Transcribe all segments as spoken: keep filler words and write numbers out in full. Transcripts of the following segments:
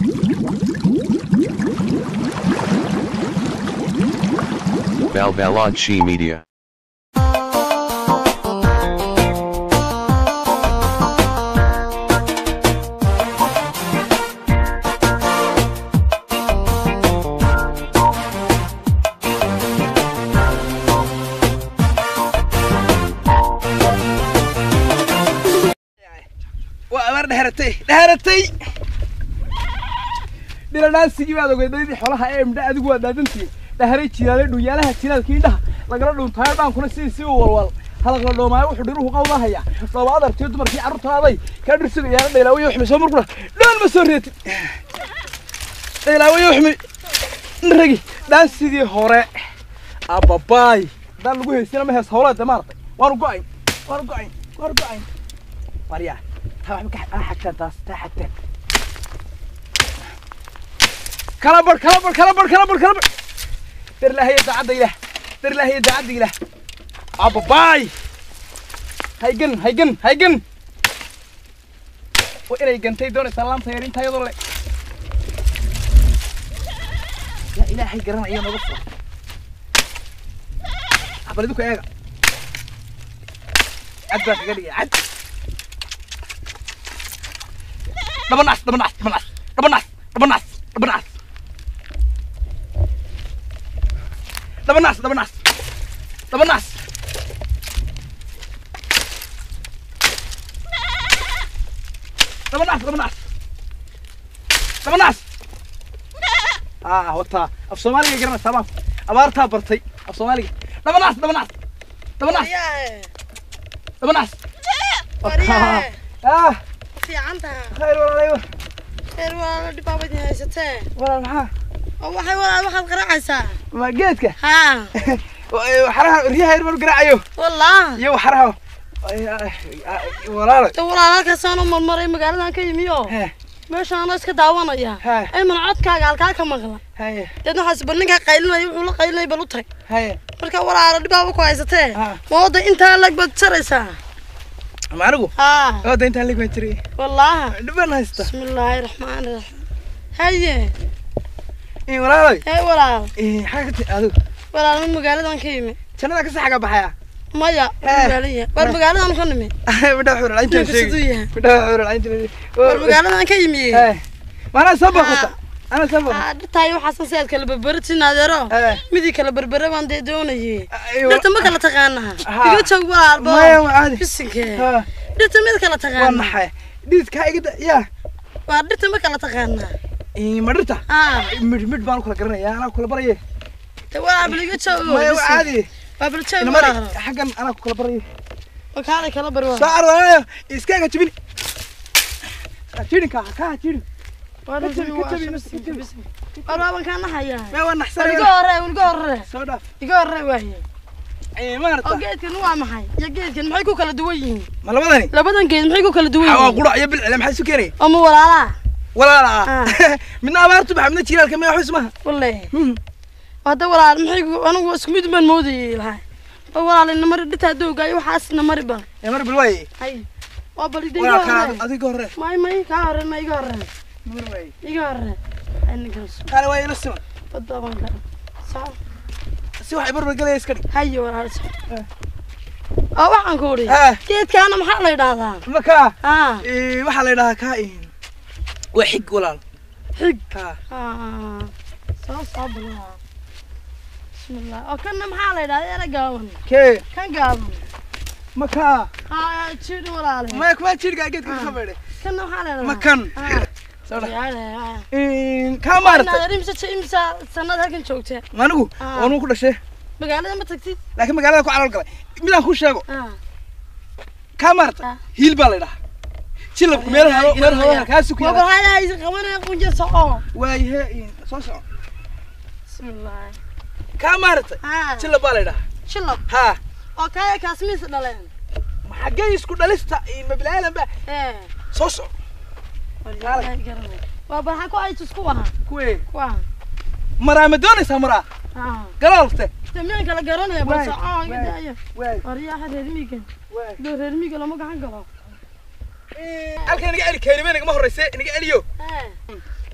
Balbalodchi Media. وأمر دهرتي دهرتي دير الناس يجي بعد وقدر حولها إيه مدة أدقوا دادنتي دهري تيار دو ياله تيار كينده لقرا دون تاير بان كنا سي سي والوال هلا لو ما وحو ديروه قوضها هيا لو عذر تيد مركي عرضتاday ka dhirsan yaar dheelaawiyo xumi soo markula dhoon ma soo reetay dheelaawiyo xumi nragi daan sidii hore ababaay daan lagu heysina ma hees hawlada maartay waan go'ay waan go'ay waan go'ay wariya taa wax ka xagta taas taa xagta kala bar kala bar kala bar kala bar kala bar در الله يدعد إله در الله يدعد إله أبا باي هيجن هيجن هيجن وإلى يجن تيدون سلام سيرين تيدون لك لا إله هيجرنا أيام بصر أبردوك يا عد بس قلي عد دبناس دبناس دبناس دبناس دبناس دبناس دبناس دبناس دبناس دبناس دبناس دبناس اه وتا اف سومالي يقرنا تمام ابارتا برتي اف سومالي دبناس دبناس دبناس دبناس وريا اه في عندها خير والله ايوه خير والله دي بابتي هايسته والله maxaa waxay walaal waxaad qaracaysaa ma geedka ha waxaraha riyaha yar mar garaacayo wallaah iyo waxaraha walaal to walaal halkaas aan u marmaray magaaladan ka yimiyo meeshaan iska daawanaya ay man codkaaga halka ka maqla haye dad waxaas banninka qaylinay wuxuu la qaylinay bal u tag haye marka walaal dhibaabo ku haysatee mooda inta lag bad saraysaa maanigu ha oo inta lag bad jiray wallaah dhiban haysta bismillaahir rahmaanir rahiim haye إيه ولا إيه ولا إيه حاجة هذا ولا المقالة كيمي شنو ذاك الساعة بحياة مايا المقالة والمقالة أنا كنمي بدأ حور العين تنسي بدأ حور العين تنسي والمقالة أنا كيمي إيه ما أنا سبقت أنا سبقت تايو حسن سيد كلا بربرتي نادرة مدي كلا بربرة وان دي دوني درت ما كلا تغانها يقول شو ولا ما هو عادي بسنك درت ما كلا تغانها وانا حي ديت كاي كده يا درت ما كلا تغانها إيه مرتا آه مد مد بانو كلا قرنا يا أنا كلا بريه توا بلقيت شو ما هو عادي بابل شو مرة حقا أنا كلا بريه وكان كلا بروا صار ولا إسكان كتبني كتبني كا كا كتبني كتبني كتبني كتبني أنا كان حيا ما هو نحسن ونقارة ونقارة سودا يقارة وهي إيه مرتا أوكي كان نوع محي يا جيت كان محيكو كلا دوين ما لبدني لبدن كان محيكو كلا دوين أو قرع يبل على محل سكري أم ولا لا ولا لا من أبارت بحمد تيرال كم يحوس ما والله هذا ولا محيكو أنا واسكميد من مودي لها ولا لأن مرة دتها دوق أيوة حاسنا مرة بان يا مرة بالواي هاي وابل دي ولا كان أدي قرر ما ما يكارر ما يكارر بالواي يكارر أنا كنس كان واي نسمع بدأ ما كان صار سوى حبر بالقلة يسكري هاي ولا أو عن كوري كيف كان محل هذا مكا آه إيه محل هذا كائن وحق ولا حق ها آه صار صعب لا بسم الله أو كان محل هذا يا رجال كي كان قام مكا ها تشيل ولا عليه ما يكفي تشيل قاعد كده خبره كان محل هذا مكان صار يعني إيه كاميرا أنا رمسة شيء مسا سنة هكين شوكته ما نقول أنا كل شيء مقالة ما تكتي لكن مقالة كو على القلة مين أخو شيء آه كاميرا هيل بالله شيل ميرها ميرها كاسو كده وبرهاي هاي كمان يكون جالس واي هي صوص بسم الله كاميرا شيل بالله شلون ها أوكي كاسمين سدلين حاجة يسكت لسه ما بالعالم بقى إيه صوص وبرهاي كو أي تسكوها كوي كوا مرا مدوني سمرا آه قرالته تمين كلا قرنا يا بس آه كده يا واي وريا حد هرميك واي دور هرميك لما كان قرا إيه أكيد نيجي على كلمة نيجي ما هو رئيس نيجي عليه إيه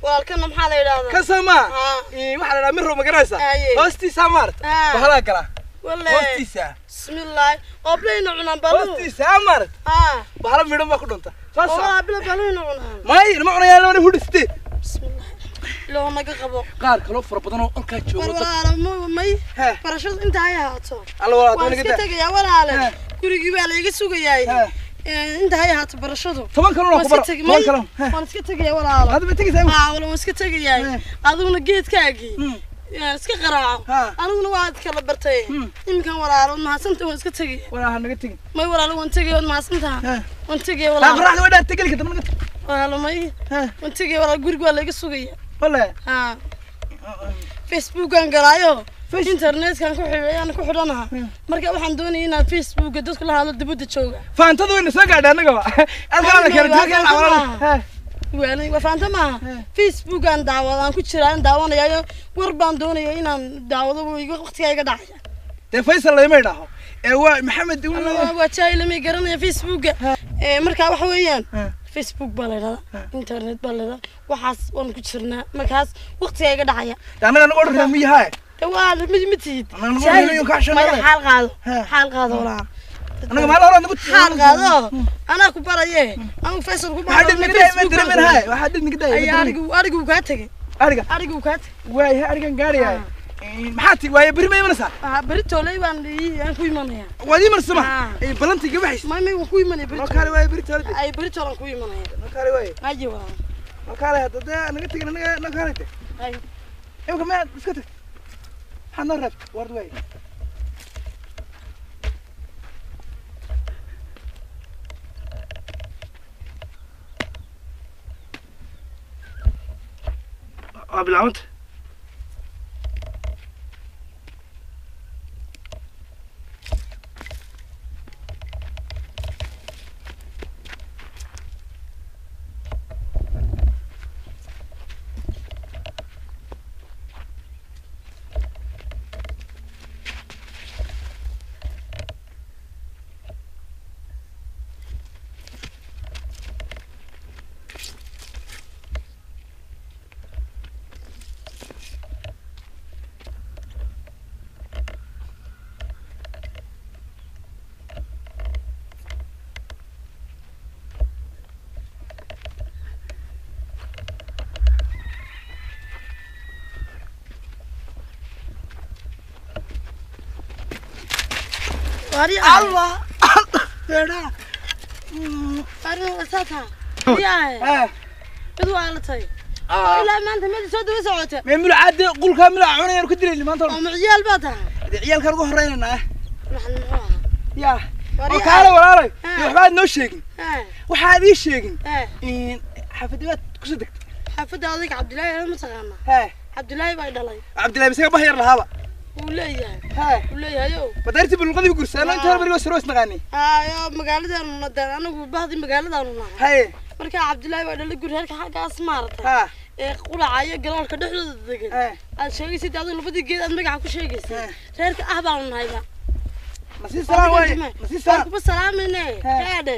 walaalkana maxaa la yiraahdaa ka sama ee waxa la yiraahdaa mirro ma garanaysa hoostiisa maart waxa gala wallahi hoostiisa bismillaah qoblayna cunaan balu hoostiisa maart ah waxa midho ma ku dhunta saasa oo bila baluuna cunaan may ma cunayaan loo hudiste bismillaah loo naga qabo qaar kale fara badan oo halka joogo walaalo may barashada inta ay haato alla walaalo naga daa tagaya walaalo gurigii baa la iga sugayay inta ay haato barashadu toban kale oo ku bar toban kale waan iska tagaya walaalo hada ma tagaysaa ah walaalo waan iska tagayay aduna geedkaagii iska qaraaco aniguna waad kala bartay imkan walaalo ma hasantaa waan iska tagay walaalo naga tagi may walaalo waan tagay waan ma hasantaa waan tagay walaalo faraxda wada tagay ka tamad walaalo may waan tagay walaalo guriga waa la iga sugaya wala ha Facebook aan galaayo internet kan ku xidhan ku xidhanaha marka waxaan doonayaa inaan Facebook dadku la hadlo dibadda jooga faantadu way soo gaadhay anaga ba alkaan la kala joogay awalada waana waa faanta ma Facebook aan daawadaan ku jiraan daawanayo war baan doonayaa inaan daawado waqtiga iga dhacay te Faisal lama yiraahdo ee waa Maxamed waa jaay lama garanaya Facebook ee marka waxa weeyaan Facebook baa leedahay internet baa leedahay waxaas waan ku jirnaa markaas waqtiga iga dhacaya anaga anaga order ma yahay waa mid mid tiid xaal qaado xaal qaado walaa anaga ma la hor anagu xaal qaado ana ku baraye anu Faisal ku baraye waxa dhigay ma direemen hay waxa dhigay ay arigu arigu ka tagay ariga arigu ka tagay way arigan gaariyahay maxaa tii way bari ma imanaysa ah bari toolay baan aan ku imanaya wadi marsama ay balanti gabaxis ma ma ku imanay bari kale way bari toolay ay bari toolan ku imanaya kale way aji waa kale hadda anaga tigin anaga anaga kale ay ay kuma iska tag حنا رب ورد وين قبل عمت الله يا أنا أساتها يا بدو على طي لا ما أنت ما تسود وسعته من مل عاد قول كامل عوني يركض لي اللي ما أنت أم عيال باتها عيال كانوا هرينا نحن يا وكاله ولا لي بعد نوشيك وحادي شيك إن حفدات كسدك حفد هذيك عبد الله ما تغنى ها عبد الله بعد الله عبد الله بيسوي بحير لهذا ولا يا ها ولا يا يو بدرت بالقضي بقرصان انت بريو سروس نغاني ها يا مقالدان ندان انا بعض مقالدان هاي marka Cabdullaahi waa dhalay guri halka xagaas maartay ha ee qulacayo galaalka dhexdooda degan aad sheegaysid aad labadii geed aad magaca ku sheegaysay reerka ah baan nahayba nasi salaam way nasi salaam ku salaamayne heede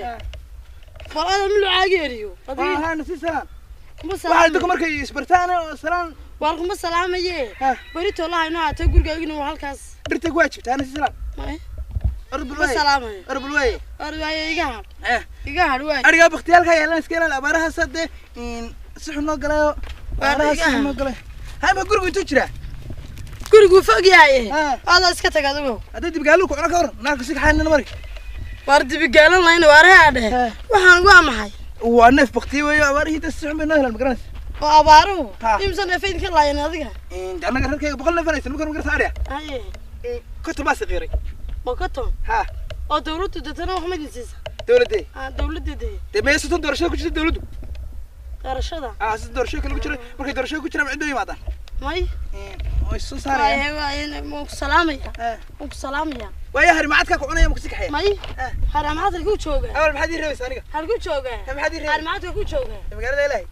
walaal ma laageeriyo ha nasi salaam waxa dadku markay isbartaan salaam waan kuma salaamaye bari toolaha inoo aatay gurigayna waa halkaas dirta ku waajibtaa nasi salaam arbulway salaamay arbulway arbulway iga eh iga hadway ariga baqtiyalka yeelan iska ilaa abaaraha sade in si xun noo galayo abaaraha si xun noo galay hay ma gurigu intuu jira gurigu fog yahay aad iska tag adigu hada dib gaalu ku cuna ka hor naarku si xaanina mari war dib gaalan layna waaraha waxaan ugu amahay waa neef baqtiyo way abaarihi tas si xun bay noo helan magaran oo abaaru imsan afeyn ka laayeen adiga in anaga rarkayga boqol neef aysan markaan garta ariya ay كنت ماسك غيري ما كنتم ها او دولته دتنا وحمد نسيسه دولتي اه دولتي دي دي ما يسوتون دورشة كوجرة دولته دورشة اه سد دورشة كله كوجرة مركي دورشة كوجرة عنده يماذا ماي ايه سو صار اي اي مو سلامي مو سلامي ويا هري معادك كونا يا مكسيك حيا ماي هري معادك كو جوجا اول محد يريس انيغا هل كو جوجا هم حد يريس هري معادك كو جوجا مغالده الهي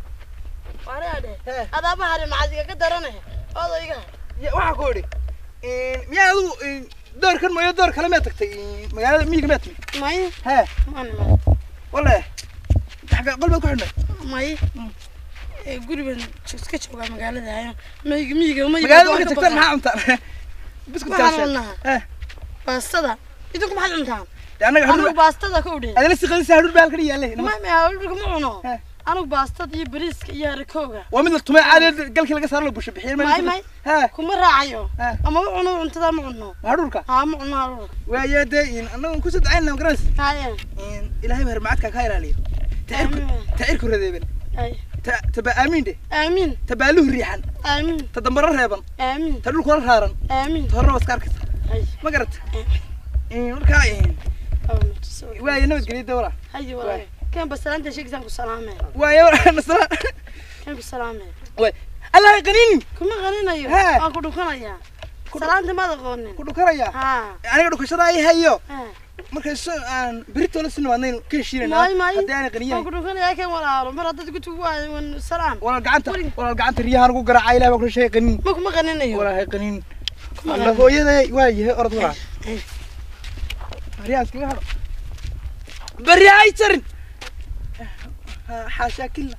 وارده هذا ما هري معادك كدرنه odayga waxa ku yiri in miyaa adu door kan ma door kala ma tagtay magaalada miyiga ma tagtay may ha man wala xaga qalbiga ku xidhnay may gurigan iska jooga magaalada hayo miyiga miyiga ma magaalada marka tagtaan maxaa cuntaan biscuit kaasha eh baastada idinku maxaad cuntaan anaga anigu baastada ka udhay adala si qadis hadhuur baa halkan yaalay ma ma hadhuur ma cuno anigu baastada iyo bariiska iyo rakooga waa mid la tumay caadi galkii laga saaro la busho bixiin ma ma ha kuma raacayo ama cuno cuntada ma cuno hadhuurka ha ma cuno hadhuur waaya deeyin anagu ku sadacayna garas haye in ilaahay bar macadka ka ilaaliyo tairku tairku radeeben ay تبا آمين دي آمين تبالوه ريحان آمين تدمر رهبان آمين تدل كل رهران آمين تهرب اسكارك ما قرت إيه مركا إيه واي نود قريد دورة هاي والله كان بس أنت شيء زين بالسلامة واي ورا نصران كان بالسلامة واي الله يقنيني كم غنينا يو ها كده كنا يا سلامة ما تغنين كده كنا يا ها أنا كده كشرا أي هيو ها marka aan birito la sino waanay ka shiirina hadii aan qaniyan ku dhufanaya kan walaalo mar hadda ku tugu waan salaam wala gacanta wala gacanta riyahan ugu garaacay ilaahay ku shay qanin ma kuma qaninayo wala hay qanin la hooyaday waayahay orad wala riyaas kiga hado bari ay jarin xaasha killa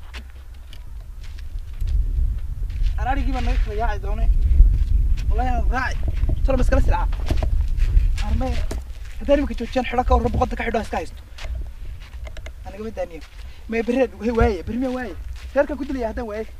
ararigi baan naga kala yaacay doonay wallahi aan raacay tolo bas kala silaa armay هذا اللي بكتشوفين حركة ورب قدك حدا سكايست أنا قبل دانية ما يبرد وهي واي برمي واي تركه كنت لي هذا واي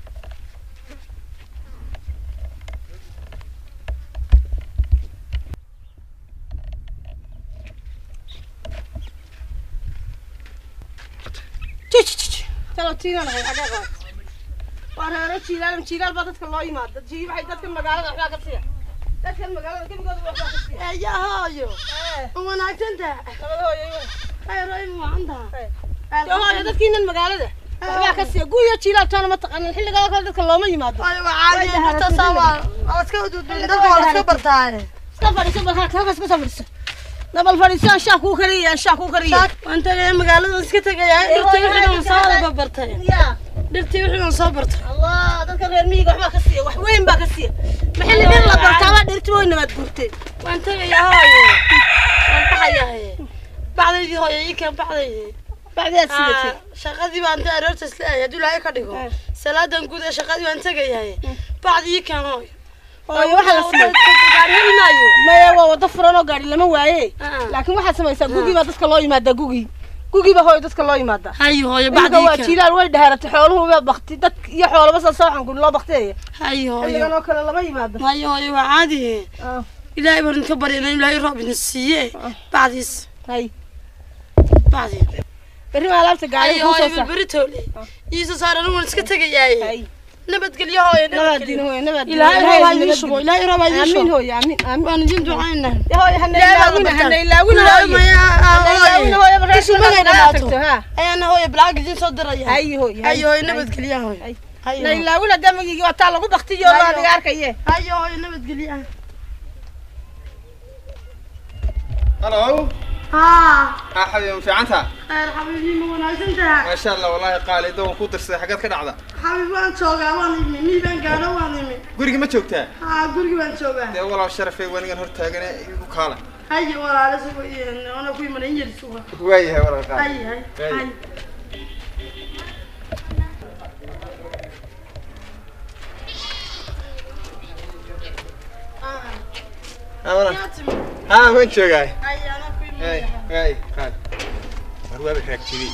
تيجي تيجي ترى تيجي أنا هذا غلط وأنا أروح شيلان شيلان بدت الله يمات تجيب حيدك المقالة أحنا كرسية تذكر المقالة كم قالوا وحدة يا هايو وأنا أكتنتها هاي رأي ما عندها يا هاي تذكرين المقالة ده waxba ka sii guuyo jiilaaltana ma taqaan xilliga kale dadka looma yimaado ay wacaadi dadka sawa aska dadka wala iska bartaay iska fadhiiso marka ka iska fadhiiso nabal fadhiiso shaah ku kariya shaah ku kariya wanta magaalada iska tagaya dhirtii wixii soo bartay ya dhirtii wixii soo bartay allah dadka reer miyiga waxba ka sii wax weyn ba ka sii maxilli bir la bartaba dhirtii way nabad gurtay wanta ya haayo wanta hayahay bacdii hooyay kan bacdii بعد أسيتي شقدي بانت أرورت سلايا دول هاي كديكو سلادة نقول شقدي بانت جاي بعد يكان هاي هاي واحد اسمه ما هو وضفرنا قاري لما واعي لكن واحد اسمه يسا جوجي ما تسك الله يمادة جوجي جوجي بهاي تسك الله يمادة هاي هاي بعد يكان شيل الولد هرت حوله بختي دك يحول بس الصبح نقول لا بختي هاي هاي أنا كلا لما يمادة هاي هاي وعادي إذا يبغى نكبر يعني لا يروح بنسيه بعديس هاي بعدي بري ما لابت قاعد يوصل صح بريتولي يسوع صار أنا ونسكت تجاي نبت قل يا هاي نبت دين هو نبت لا هاي يشبه لا يروح ما يشبه آمين هو آمين آمين أنا جند عيننا يا هاي هن لا وين هن لا وين لا ما يا وين هو يا بريش ما ينبته ها أي أنا هو يبلغ جند صدر يا أي هو أي هو نبت قل يا هاي لا لا وين دم يجي وطالع وبختي يا الله ديارك إيه أي هو نبت قل يا هلو ها ها حبيبي في عنتها خير حبيبي مو نايسنتها ما شاء الله والله قال دون كو درسay xageed ka dhacda حبيبي waan joogaa waan imi mi baan gaaro waan imi guriga ma joogtaa ha guriga waan joogaa de walaal sharafay wanigan hor taagan igu kaala haye walaal suuq iyo ana ku iman injil suuq waayahay walaal qaal haye haye amana ha waan joogaa haye ana ku iman hey hey qaal warwaab raagtidi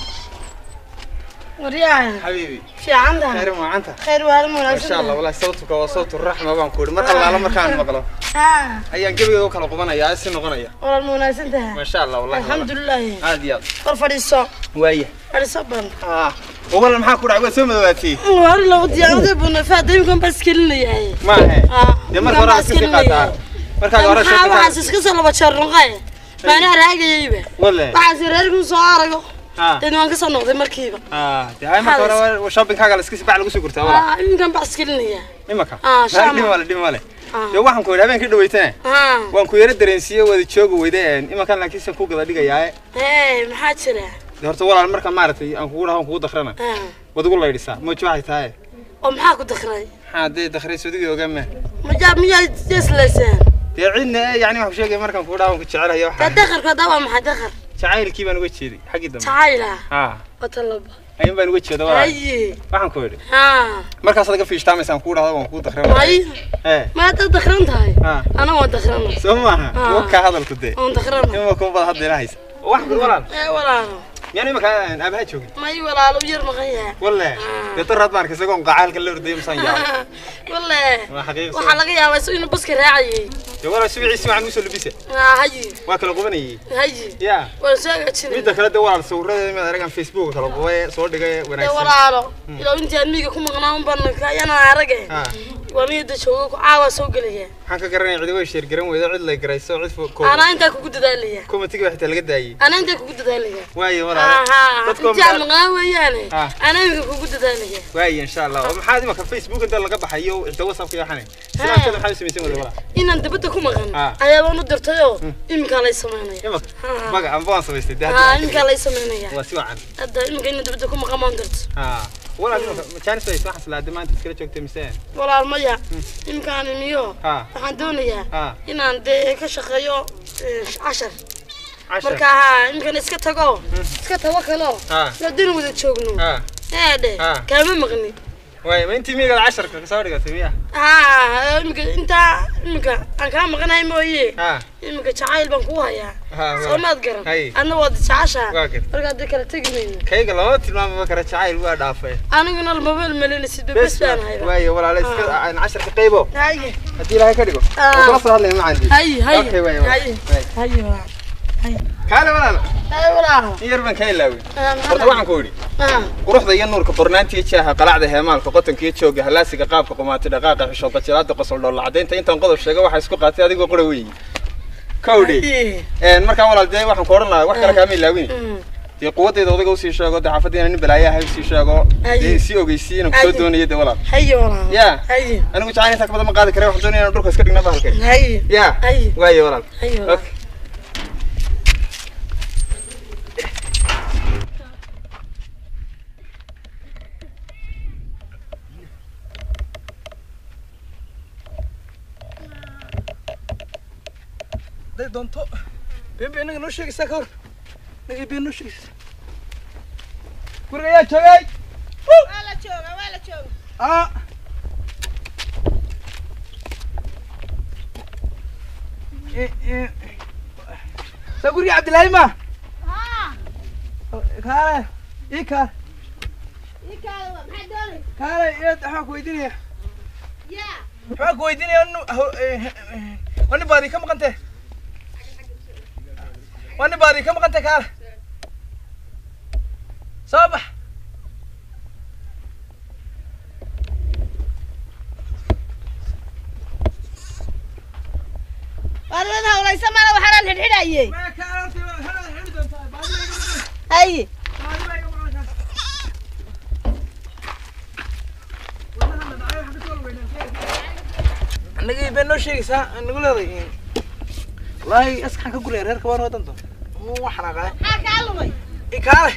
وريان حبيبي في عندها خير ما عنتها خير وهلا ما شاء الله والله صوتك وصوت الرحمه بان كوري مر الله لما كان مقلو ها ayaan gabiga kala qubanaya si noqonaya والله المناسبة ما شاء الله والله الحمد لله عادي يلا فرفريسو وايه فرفريسو اه والله maxaa ku dhacay soo madawaatii war loo diyaarada buna faadimkan bas kilinayay ma aha de mar hore iska qaadaa marka hore iska qaadaa waxa iska soo laba jarnqay baana raagayayba wallahi waxa reerku soo arago ها تنوان كسر نقطة مركبة اه دي هاي ما كورا وشوبينج حاجة لسكيس بعد لقوا سكرتها ولا اه يمكن بسكلني إمك اه شامل دي ولا دي ولا جو واحد كورا هبين كده ويتنا اه وان كورا درنسية ودي تشوق ويدين إما كان لكيس كوك ده دقيقة يا ايه محاجرة ده هرت ولا المركب مارتي أنا كورا هم كود دخلنا اه وتقول لي لسه ما تشوفها هاي ومحاكو دخلي حد دخلي سودي وجمع ما جاب مية جس لسان يعيننا يعني واحد شيء مركب كورا هم كتشعرها يا واحد تدخل كذا ما حدخل شعيل كيف أنا وجهي حق الدم تعايلة اه وطلب ayaan baan uga jeedaa walaal haye waxaan ku yiri ha markaas adiga fiishtaamaysaan ku dhahdo waan ku dakhran haye ee ma ta dakhran tahay ha ana waan dakhran soo maaha oo ka hadalku de waan dakhran ima ku bad hadda ilaahaysa wax bir walaal ee walaal يعني ما كان أبها شوقي. ما يولا لو يرمى غيها. والله. تطرد مارك سكون قاعد كل ردي مصنع. والله. ما حقيقي. وحلاقيها بس إنه بس كراعي. والله سوي عيسى عن موسى لبسه. آه هاي. واكل قبني. هاي. يا. وساقط شنو. ميدا كلا دوار صورة ما رجع فيسبوك كلا قوي صور دقة وناس. دوار له. لو أنت أميك كم غنام بنك أنا عرقة. وميدا شو عاوز سوق ليه. حكى قرني عدوي شير قرن وإذا عد لي قري سو عد فوق. أنا أنت كوجد ذليه. كم تيجي واحد تلقى داي. أنا أنت كوجد ذليه. واي ولا. آه. أنت مغاوي يعني. أنا أنت كوجد ذليه. واي إن شاء الله. ومحادي ما كان فيسبوك أنت اللي قبح يو أنت وصف يا حنين. سلام كذا حاسس بيسمع ولا. إن أنت بدك كم غن. أيا لو ندرت يو. إمك الله يسمعني. إمك. بقى عم بانص بيستي. آه إمك الله يسمعني. وسوى عن. هذا إمك إن أنت بدك كم غمان درت. آه. ولا كان سوي صح سلا دم أنت تكلم شوك تمسين. ولا المية إمكان ميو. آه. حدونية. آه. إن عندي كشخيو عشر. عشر. مركها إمكان إسكت تقو. إسكت توكلوا. آه. لا دين وده تشوقنو. آه. هذا. آه. كم مغني. واي ما أنت مية العشر كسوري قسمية. آه إمكان أنت إمكان أنا كم مغني مويه. آه. إمكان شعيل بنكوها يا. آه. سو ما تقرن. هاي. أنا وادي عشرة. واقف. مركها ذيك تجنين. كي قلنا تلمام بكرة شعيل واحد عفوا. أنا قلنا الموبايل ملين سيد بس أنا هاي. واي ولا لا إسكت عن عشر كقيبه. هاي. هدي لها كديكو. وخلاص هذا اللي ما عندي. هاي هاي. أوكي واي واي. هاي. هاي ولا. هاي. كاله ولا لا. هاي ولا. يربن كاي لاوي. آه. طبعا كوري. آه. quruxda iyo nuurka qornaantii jaaha qalacda heemaalka qotonkiyo jooga halaasiga qaabka qumaati dhaqaaqa xishooda jiraada qosol dhol cadeynta intaan qodob sheegay waxa isku qaatay adigoo qora weey kowdi een marka walaalday waxaan ku oran lahaa wax kale kaamil laawin tii quwadeeda odaga u sii sheego daxafadina nin balaayahay sii sheego ee si ogeysiin oo soo doonayay walaal hayo walaal ya hayo anigu jacayl inta ka badan ma qaadi karay waxaan doonayaa inaan dhulka iska dhigna bahalkay hayo ya hayo waayo walaal hayo ده دونتو بين بين نو شيء سكر نجي بين نو شيء كوريا تشاي ولا تشوغا ولا تشوغا اه ايه ايه سكوري عبد الله ما ها كار ايه كار ايه كار ما حدوري كار ايه حق ويديني يا حق ويديني انه وانا بادي كم قنته وانا بادي كم قنته كار صباح والله ولا يسمع له حرام الحدايه ما كان هاي نجي بينو شيء سا نقول له والله اسكن كقول يا رير كبار ودنتو مو حرقه حق علمي إكاره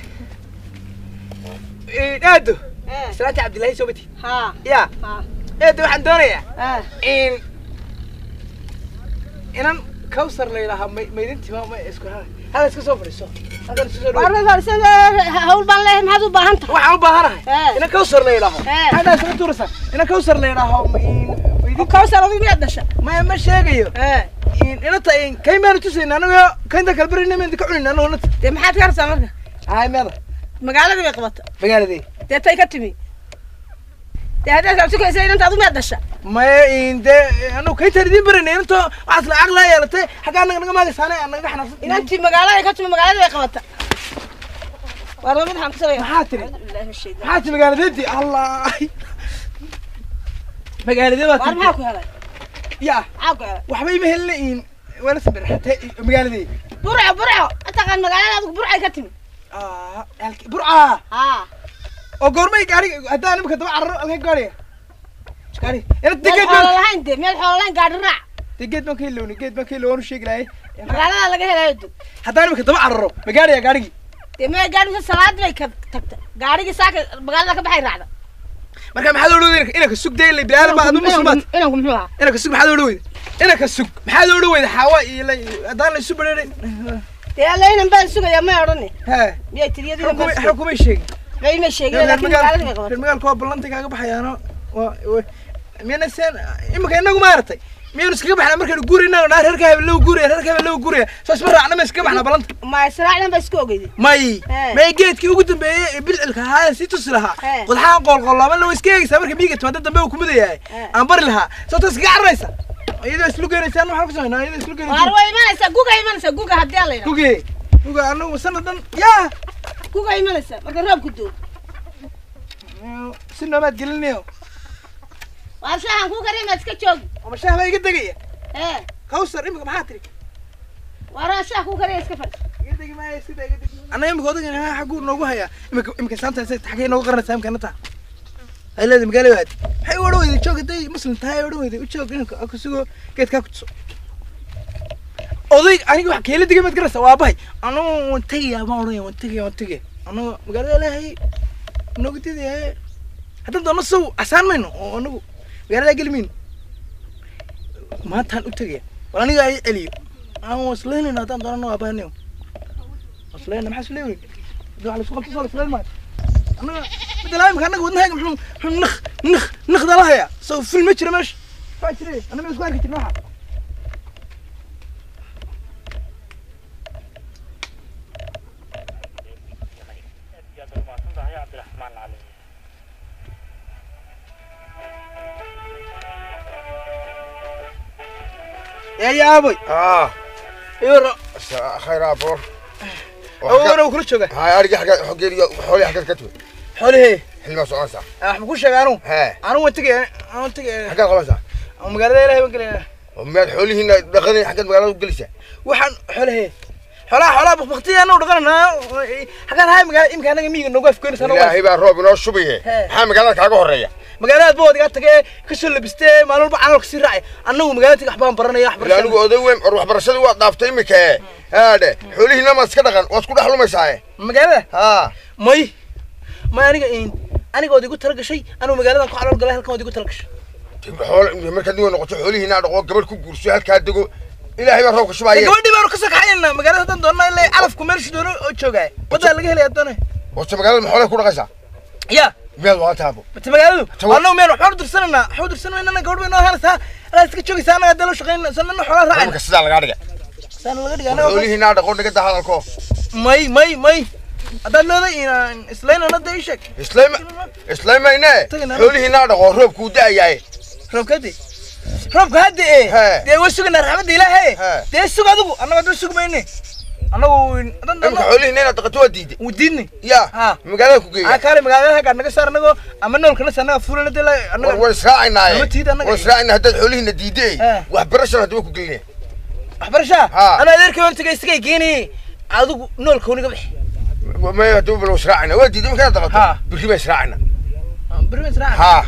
إيه نادو سلامة عبد الله سوبتي ها يا ها نادو عن دوريا ها إن إن كوثر ليلها ميدنتي ما ما إسكو هذا هذا إسكو سوبر إسكو هذا إسكو سوبر والله فرسان هول بان له ما هذا باهنت وحنا بهرها إن كوثر ليلها هذا إسكو تورسا إن كوثر ليلها إن كوثر وين يدش ما ما شيء ها إن إن تين كي ما نتوسين أنا كين ذا كلبرين من ذكرين أنا ونت دي ما حد كرسا مركا هاي ماذا magaalada way qabatay magaaladii deetay ka timi deeday sabti ka isay inta adu ma dasha ma inde anu kay taridin baranay inta waxa la aqla yeelatay xaga anaga naga maagasaanay anaga xanaafsan inanti magaalada ka timi magaalada way qabatay waro mid xan kusay maxaa tiri maxaa tiri magaaladii allah magaaladii waa war maxaa ku helay ya aagu waxba ima helnayn wala sabir xatay magaaladii burco burco inta qan magaalada adu burco ka timi آه برعة ها وقرمي قاري هذا أنا بكتب عرّ الهي قاري قاري أنا تجيت من حولين ده من حولين قاعد الرع تجيت ما كيلوني جيت ما كيلون شيء قلاي magaalada laga helay هذا أنا بكتب عرّ مقاري يا قاري ده ما قاعد salaad bay ka tagta gaariga saaka magaalada ka baxay raacda marka maxaa loo dhaweyday inaka sug day ilaa bilaal ma adu muslimaad inanku muxuu ah inaka sug maxaa loo dhaweyday inaka sug maxaa loo dhaweyday xawa iyo hadaan la isu bareeray dee leeyna baan sugaya ma oran ha miyay tiriyadii xukumay xukumay sheeg ما يمشي لكن magaalada ma qaban magaalka waa ballanti kaaga baxayaano waa miyana seen imika inagu maartay miyana iskaga baxna markaan guurina dhaar reerka hebel loo guuriya reerka hebel loo guuriya soo isma raacna ma iskaga baxna ballanta ma israacna ba iska ogeeyay may may geedkii ugu dambeeyay bilcilka haa si tus laha qodxaan qolqolaama loo iska eegaysa marka biiga timaada dambe uu ku midayahay aan bari laha soo tas gaaraysa iyadoo islu geeraysan waxa ku sameynaa iyadoo islu geeraysan war way imanaysa guga imanaysa guga hadii la yiraahdo guga guga anagu sanadan yaa guga imanaysa marka roob ku doo si nabad gelinayo waa shahan ku kareemad iska joog ama shaah bay iga dagaya ee kawsar imika maxaa tiri wara shaah ku kareey iska fadhi iga dagi ma ay sida iga dagi ana imika odagana xagu noogu haya imika imika saanta say taxay noogu qaranaysaa imka nata ay leedahay magaalada waad hay wada wada joogday muslim tahay wada wada u joog inka ku sugo geedka ku tuso oday aniga wax keela digay mad garaysa waa bahay anu waan tagayaa ma oranay waan tagayaa waan tagay anu magaalada leeyahay noogu tiday hadan doona soo asaan mayno oo anagu magaalada gelmin maantaan u tagay wala aniga ay celiyo aan wasleynayna hadan doona waa baahnayo wasleeyna maxaa isleeyay waxa la isku qabto soo isleeyay ma anaga بدلاي مكان نقول نهاج محمد نخ نخ نخ ذا يا سو في المتر ماشي فاشري أنا من سكوارك تنوحة يا يا أبوي آه يورا خير أبور أنا وكل شيء هاي أرجع حق حقي حولي حق كتبه حولي حلم سؤال صح أحنا كل شيء أنا ها أنا وتجي أنا وتجي حق خلاص ومقالة لا يمكن ومن حولي هنا دخلني حق المقالة وجلسة وحن حولي حلا حلا بختي أنا ودخلنا حق هاي مقالة يمكن أنا جميل نوقف كل سنة لا هي بقى روب نوش شبيه ها مقالة حق هرية مقالات بود قالت لك كسر لبستي ما نلبع على كسر راعي أنا ومقالتك أحبان برنا يا أحبان لا أنا قاعد أدوم أروح برشلونة وضافتي مكة هذا حولي هنا ما سكدقن واسكت حلو مساعي مقالة ها ماي ما أنا قاين أنا قاعد أقول ترى شيء أنا ومقالة أنكو على القلاة هلكم قاعد أقول ترى شيء حول مركز ديوان نقطة حولي هنا نقطة قبل كم كرسي هالكاد دقو إلى هاي بروك شو بعيد قبل دي بروك كسر حيلنا مقالة تندورنا اللي عرف كمرش دونه وتشوجاي بدل اللي هلا يدونه وش مقالة محولة كورة غزة يا ميل واتابو بس مقالة أنا ومين حاضر سنة حاضر سنة إن أنا قاعد بينه هذا لا تكتشوجي سنة قدلوا شغين سنة حوار راعي أنا كسر على قارجة سنة لقدي أنا حولي هنا نقطة نقطة هذا الكوف ماي ماي ماي هذا لا ده إسلام أنا ده إيشك إسلام إسلام هنا حولي هنا نقطة روب كودا ياي روب كدي روب كدي إيه ده وسوق نرحمة دي لا هي ده سوق هذا أنا ما ده سوق مني أنا أنا حولي هنا تقطوه ديدي وديني يا مقالة كوكي أنا كاري مقالة هكذا أنا كسر نقول أما نقول كنا سنة فلنا دلا أنا ورسراعنا ورسراعنا هذا حولي هنا ديدي وحبرشة هذا كوكي حبرشة أنا ذيك يوم تجي تجي جيني عادو نقول كوني قبل ما يدوب لو سرعنا ودي دم كذا تقطع بريمة سرعنا بريمة سرعنا ها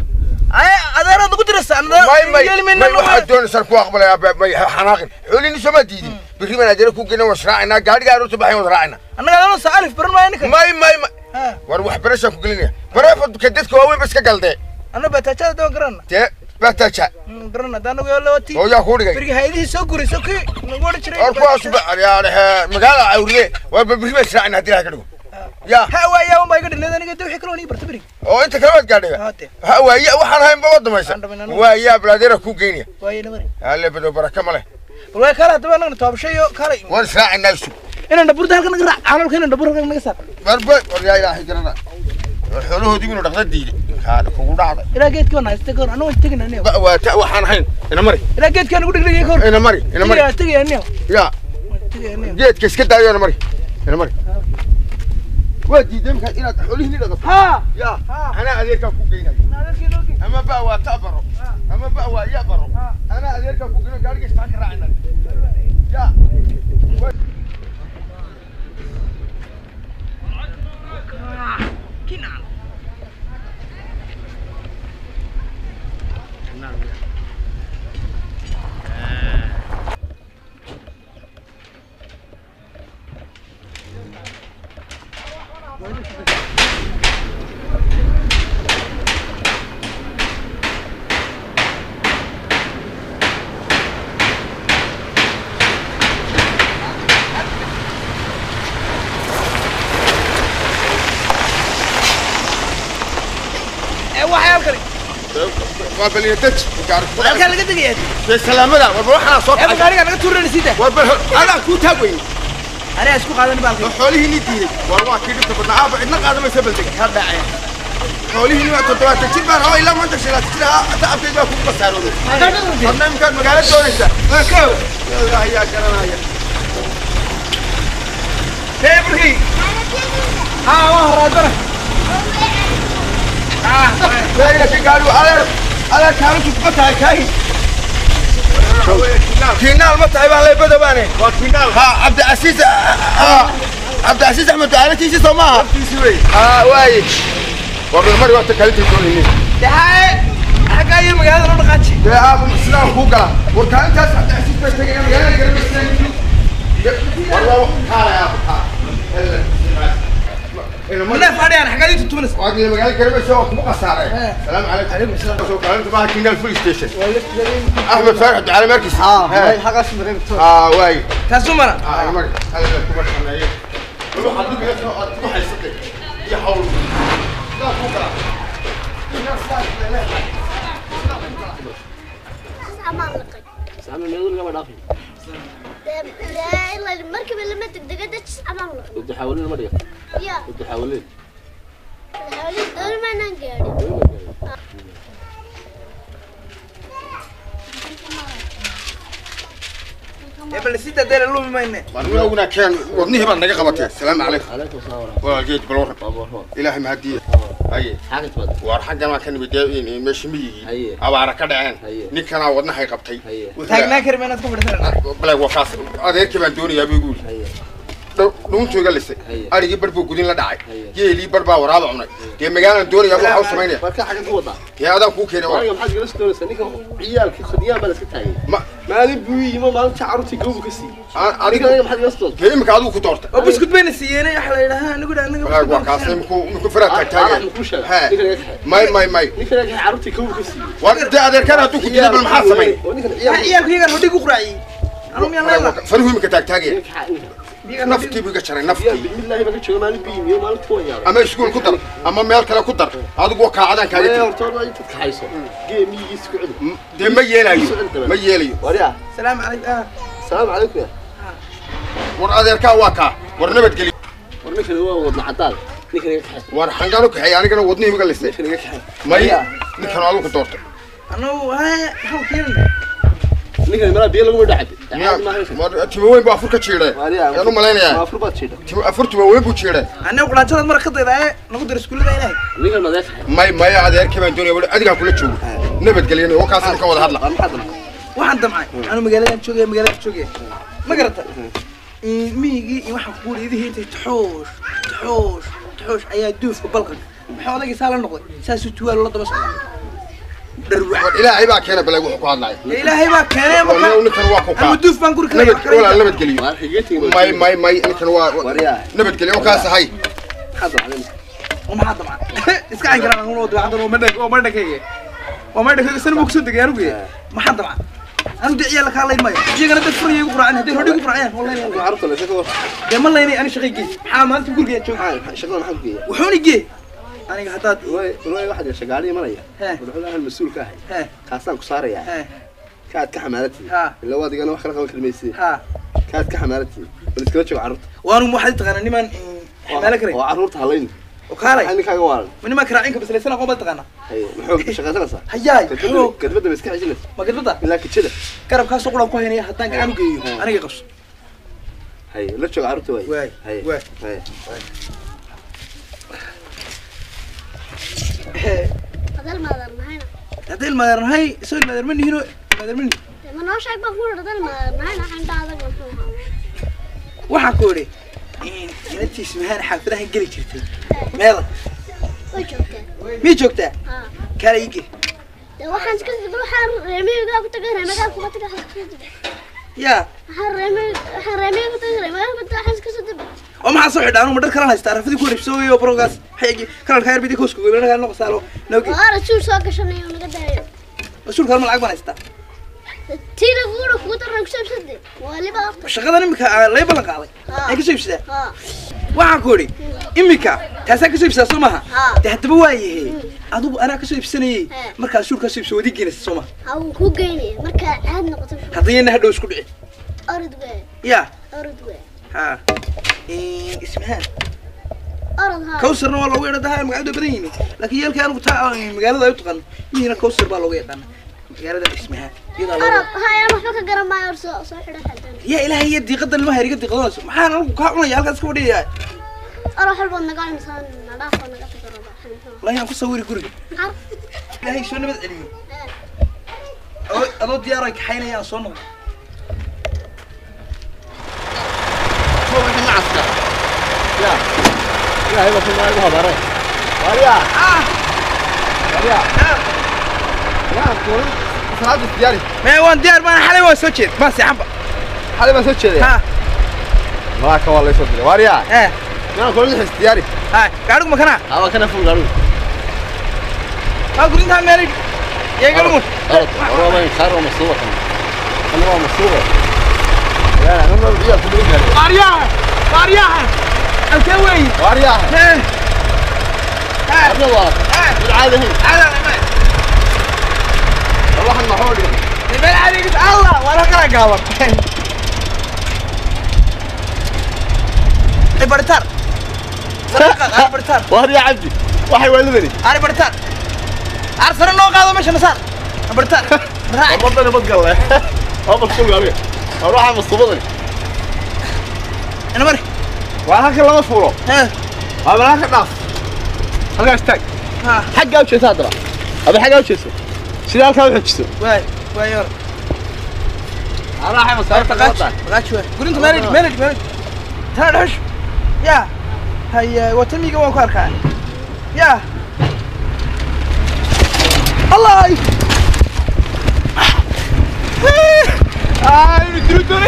أي هذا أنا تقول درس أنا ما ما ما واحد دون سرقوا أقبل يا حناقل حولي نسمع ديدي بريمة نادر كوكينا وسرعنا قاعد قاعد تبحي وسرعنا أنا قاعد أنا سألف برنا يعني ما ما ما وروح برشة كوكينا برافو كدت كواوي بس كقلده أنا بتأشى ده قرنا تي بتأشى قرنا ده أنا ويا لوتي هو يا خوري بري هايدي سكوري سكي نقول شري أرفع أصبع يا ره مقالة عوري وبريمة سرعنا هديها كده يا هوا يا وما يقدر لنا أنا قد وحكروني برتبري أو أنت كمان قاعد هوا يا وحنا هاي بوضع مثلا ويا بلادير كوكينيا ويا نمري هلا بدو بركة ماله ويا كلا تبغى أنا تواب شيء كلا ونسرع الناس إنا نبور ده هالكنا نقرأ عمل كنا نبور هالكنا نقصر بربع وريا إلهي كنا الحلو هدي منو دخلت دي هذا كوكو هذا إذا جيت كنا استقر أنا واستقنا نيو وتا وحنا هين أنا مري إذا جيت كنا نقول لك يكون أنا مري أنا مري استقنا نيو يا جيت كيس كده أنا مري أنا مري ودي دم كان إلى حلو هني لقط ها يا أنا أدير كوكينا أما بقى وتابرو أما بقى ويابرو أنا أدير كوكينا قاعد يستاكر عنا يا كنا وبل يدج وقال كان لقى دقيقة يا سلام لا وبروح على صوت يا ابو قاري انا تورن سيده وبل انا كنت هوي انا اسكو قادني بالك حوليه ندي والله كيف تبدا عاب ادنا قادم ما سبلتك هذا عين حوليه نوع تطلع تجيب هاي لا ما انت شيلات كذا تعب تبقى فوق بسارو انا مكان مقاله دونيسا ما كو لا يا كرنا يا تبري ها وهر ادرك اه لا يا قالوا على على كانوا تفقتها كاي كينال ما تعب على بدبانه وكينال ها عبد العزيز ها عبد العزيز احمد على تيجي سماها ها واي والله مرة وقت كلمت تقول ده حاجه اي مقاله لو دقاتي ده ابو مسلم خوكا وكان تاس عبد العزيز بتجي مقاله قرب السنه والله حاله يا ابو لا فادي انا حاجه دي تونس واجي مقاله قرب السنه كم قصاره السلام عليكم عليكم السلام شو كلمت معك كينال فول ستيشن احمد فرحت على مركز اه هاي حاجه اسمها اه واي كاسمرا اه مركز هذا كبر حنايه روح عندك يا تروح يصدق يا حول لا فوق سامي ما يقول لما دافي لا إلا المركب اللي ما تقدر تسعى مرة بدي حاولين ما دقيق يا بدي حاولين حوالي دور ما ننقل يا بلسيتا دير اللومي ما ينه والله كان وضنيه بقى نجا قبطه السلام عليكم عليكم السلام ورحمة والله جيت بروح الله إلهي مهديه أيه حاجة تفضل وارحق ما كان بدي مش ميجي أيه أو على كذا عين أيه نكنا وضنا حي قبطي أيه تاجنا كريم انا تكون بدنا بلا وخاص هذا كمان دوني يا بيقول أيه نون تو قال لسه أيه أريج بربو قدين لا داعي أيه يلي بربا ورابع عنا دي مجال دوني يا أبو حوس ثمانية بركة حاجة توضع يا هذا كوك هنا وانا يوم حاجة جلست دور سنيك عيال كي خديها بلا ستة ما ما لي بوي ما ما تعرفتي جوب كسي أريج أنا يوم حاجة جلست كيف مكادو كتورته وبسكوت بين السيانه يا حلا لها نقول انا لا وخاص مكو مكو فرق تاجي ها ماي ماي ماي نيك أنا عرفتي جوب كسي وانت هذا كان هتوك كتير بالمحاسبة عيالك يقدر وديك قراعي انا يلا فلو هم كتاج تاجي نفتي بيقشر نفتي بالله ما كنت شو مالي بيم يوم مالك فوق يا أما يشكون كتر أما ميال كلا كتر هذا قوة كعادة يا كاجي ورطان ما يتتحيسوا جيم يجي سكعد دي ما يلاقي ما يلاقي وريا سلام عليك اه السلام عليكم يا ور هذا يركا واكا ور نبت قلي ورنيك هو وضع عطال نيك نيك ور حنقالك حي أنا كنا وضني بقلسة نيك نيك ما ي نكنا هذا كتورت انا هاي هو كيرنا نيك الملا بيلا قوم دعب ما تبوين بأفريقيا تشيله أنا ملاين يا ما أفريقيا تشيله أفريقيا تبوين بتشيله انا قلت لك مره خطيره نقدر سكول ده هنا نيك المدافع ما ما يا هذا يركب الدنيا ولا أديك كله تشوف نبت قلي أنا وكاس نكون هذا هذا ما حد waxaan damcay anu magaalada joogay magaalada joogay ma garata ee miigi iyo waxa ku leedahay intay taxoosh taxoosh taxoosh ayaa duufka balqan maxaa odagii saala noqday saas uu tuwaal la daba socdaa darwac ilaahay baa keena balay wuxuu ku hadlay ilaahay baa keenay marka ninkan waa ku ka ama duuf baan guri kale nabad wala nabad galiyo ما حقيقتي may may may ninkan waa nabad galiyo wakaas hay حاضر علينا وما حد معاه iska aan garan anu wado hadana ma dhag oo ma dhagayga oo ma dhagayga san ma ku soo degay anu ma xad ma anu diciya la kaalay maayo jeegana dad furiyo ugu raacin hadii hordhigu furayaan wallahi عرفت ولا شكو de ma leeyni ani shaqeeyay maxaa maanta guriga joogay شكو ما حقيقي wuxuuna geey aniga hadaad واي واي واحد شغالي مريا ها wuxuu lahaa mas'uul ka ahay ها kaasaan ku saaraya ها kaad ka xamaalatay ها ila wadigana wax kala qaban kalmeysay ها kaad ka xamaalatay bal iskala joog carruurta waanu waxaad taqaanaa niman xamaala karay oo carruurta halayn oo kaalay ani kaaga waalan niman karaacinka bislaysan aqoon baad taqaanaa hay muxuu shaqaysanaysaa hayaay kadbada ma iska xijinaysa ma gadbada ilaa kicida garabkaas quraan ku haynaya haddaan gacan u geeyo aniga qabso hay la joog carruurta way waay hay waay hay هذا المادر نهينا hadii ilmadeer hay soo ilmadeer ma nihino ilmadeer ma nihino ما نوشك بقول هذا المادر نهينا عند هذا المفهوم waxaan ku idhi inantiis mahaan xaafadahan geli jirtay meela وجهك mii joogtaa ها kaala ii gee waxaan iska sii waxaan reemiga ku tagay reemiga ku tagay yaa waxaan reemiga waxaan reemiga ku tagay reemiga ku tagay waxaan iska soo dib oo maxaa soo xidhaan uma dhar kala haystaa rafadii ku ribsooyo brogas xigi kalalka yar bidii koosku goobay naga noqo saalo noogi waa rasuul soo gashanayo naga daayo rasuul kale ma lacag baan haystaa tiina guuro ku taran ku sabsade waa liba afta shaqadan imika lay balan qaaday ay ka soo ibsadaa ها waxaan ku iri imika taasa ka soo ibsaa Soomaha ها tahadba waayahay adigu ana ka soo ibsanayay marka suulka soo ibso wadi geynaysa Soomaha هاو كو جيني مركا عاد نقطة hadiyana hadhow isku dhici أرد وين ya أرد وين ha ee ismaha أرد ها كوسرنا والله وين ده مقعد بديني لكن يلك أنا بتاع مقالة يتقن مين كوسر بالله يقن مقالة اسمها يلا أرد هاي أنا فكر قرن ما يرسل صحيح حتى يا إلهي يدي قدر المهر يقدر خلاص ما أنا كأنا يا هالك سكودي يا أروح البن نقال إنسان نضاف ونقطة قرن لا يا أنكو سوي كوري عارف إلهي شو نبذ عليه أضو ديارك حين يا صنع هو من عسكر يا يا هي بس ما يبغى برا واريا آه واريا يا كل صلاة الدياري ما هو ديار ما حلي وسوتشيت ما سيحبه هذا ما سوتش ذي ها ما كان والله يسوتش واريا إيه يا كل الحس دياري ها قاعدك مكانها هذا كان فوق قالوا ما قلت أنت مالك يا قلمون أرد ورا ما يخرج مصوبة كمان أنا ما مصوبة يا أنا ما بدي أقول لك واريا واريا الكوي واريا ها ها عبد الله العادة هي على ما والله إحنا حولي يبين عليك الله ولا كلا قاوم البرتار صدق البرتار واريا عبدي وحي ولدني البرتار عارف انه قاعد مش مسار البرتار راعي والله أنا بتقول له أبغى أقول عليه أروح على الصباط انا مري وأنا كلا مفروض ها أبغى أخذ ناس أنا أشتاق ها حق أوش تادرا أبغى حق أوش يسوي سيدال كم حجسوا واي واي يور أنا راح مسافر بقاش بقاش شوي قول انت مالك مالك مالك تعال حش يا هي وتمي جوا كاركا يا الله آه بتردوني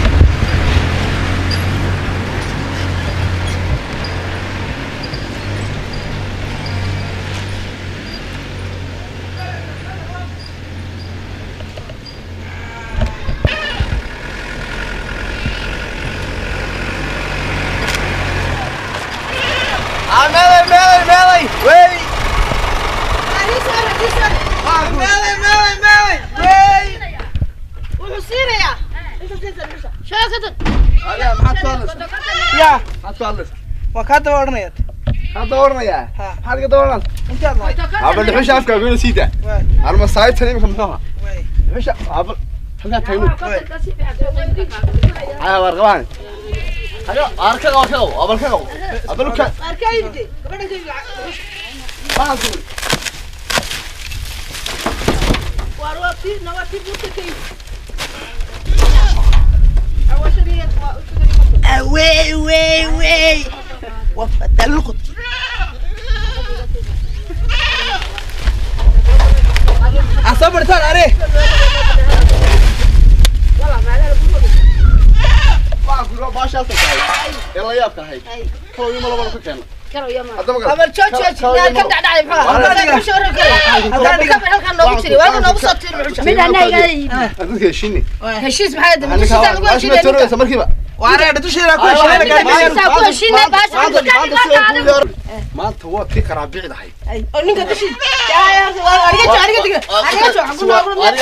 مالي مالي مالي وي مالي مالي مالي وي وحصيرة يا انت بتنزل مشا شو كده أنا ما حتخلص يا حتخلص وكاد ورنيت هدورنا يا ها. هذا دورنا انت الله عبد الحوش أفكار يقولون سيدا وي أنا مصايد تاني من فمها وي حوش عبد هذا تاني وي هاي ورغوان هاي أركض أركض أبل كذا أبل كذا أركايدي قبل كده ما أقول واروتي نواتي بوتكي أول شيء وي وي وي وفد اللقط أصبر تال عليه والله ما عليه ما أقول ما شاء الله يلا يا أبكي هاي كل يوم ولا مرة كنا كرو يا ما هذا ما قبل شو شو يا كم دعدع يبغى هذا شو ركلا هذا كم حلقة نوبي شري ولا نوبي صوت من أنا جاي هذا شيني هشيس محمد أنا هشيس كمان أقول أنا شيء ترى سمركي بقى وأنا أدوش هنا كل شيء أنا قاعد ما أنت هو في كرابيع ده هاي أنك تشيل يا يا أرجع أرجع أرجع أرجع أقول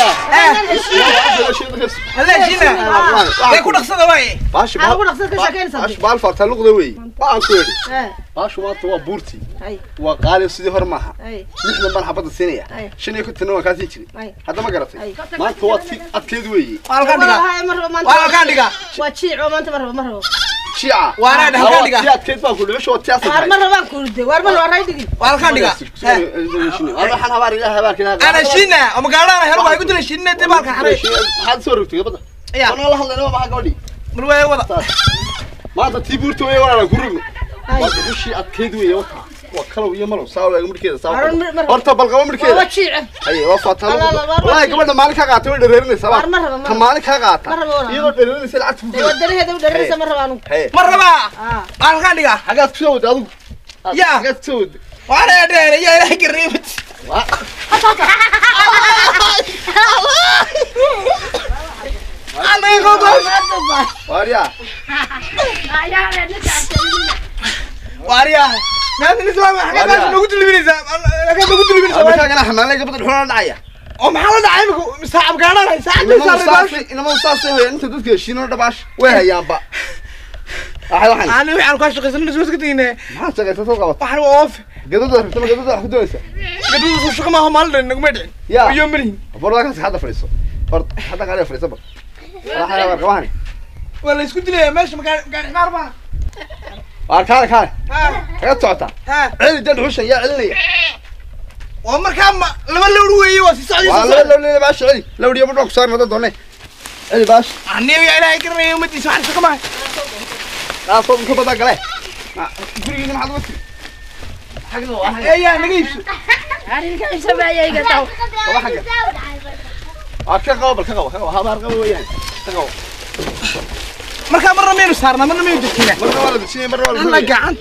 هلا جينا يكون أقصد واي باش أنا أقول أقصد كشكل باش صدق بالفرت هلوق ذوي ما أقول إيه باش ما أنت هو بورتي أي وقال سيدي هرمها أي نحن من حبض السنية أي. شنو كنت نوع كاتي تري أي. هذا ما قرأتي أي. ما أنت هو في أكيد وي وأنا كان دقا والله هاي مرة ما وأنا كان دقا وتشيع وما أنت مرة مرة شيعة وأنا ده كان دقا في أكيد ما أقول وش هو تياسة وار مرة ما كنت وار مرة وراي دقي وأنا كان دقا شنو أنا حنا باري لا بارك أنا شينا وما قال أنا هرب يقول لي شينا تبارك حري هذا صورتي قبضة يا أنا والله الله ما قولي من وين وضع ما أنت تيبور توي ولا قرن ما تقولش أكيد وي وقع وكلوا يملوا ساوي أمر كذا ساوي أنت بالقوم أمر كذا وتشيع أي وفات لا، لا، هلا مرة والله قبل ما مالك قاعد تقول دريرني سبعة مرة، مرة، مرة. كم مالك قاعد مرة، مرة. يقول دريرني سلعة فوق ودري هذا ودري مرة ما هي مرة ما آه أنا كان دقا حاجات تسود أدو يا. حاجات تسود وأنا يا دير يا إلهي قريبت الله يغضب واريا واريا ما أنت نسمع حاجة بس نقول اللي بنسمع لكن نقول اللي أنا بنسمع كان أحمل لك بدل حوار الدعية وما حاول أعيبك ساعة بقانا ساعة إنما ساعة مصاصي إنما مصاصي أنت تذكر شنو دباش وين يا أبا أحد واحد أنا وعلى كاش قصنا نسوس كتينه ما تسقط تسوق واحد وقف قدود تما قدود أخذ دوسة قدو وش ما هو مال إنك ما أدري يا ويوم مرين برضه كان حدا فريسو برضه حدا قال فريسو برضه راح على كمان ولا يسكت لي ماشي مكان مكان حمار بقى وكان كان ها كان تعطى ها علي دل حوش يا علي وعمر كم لما لو روي واسي سعدي والله لو لو باش علي لو دي بدك صار ما تدوني علي باش عني ويا إلهي كرني يوم تيجي سبحان الله كمان لا صوب كم بدك عليه فريق ما حد وصل حاجة واحد إيه يا نجيب أنا كان سبعة يقطعوا واحد أكيد قابل كذا كذا هذا أرقام وياه كذا مركب مرة مين صارنا مرة مين دكتينا مرة ولا بتشيني مرة ولا الله قاعد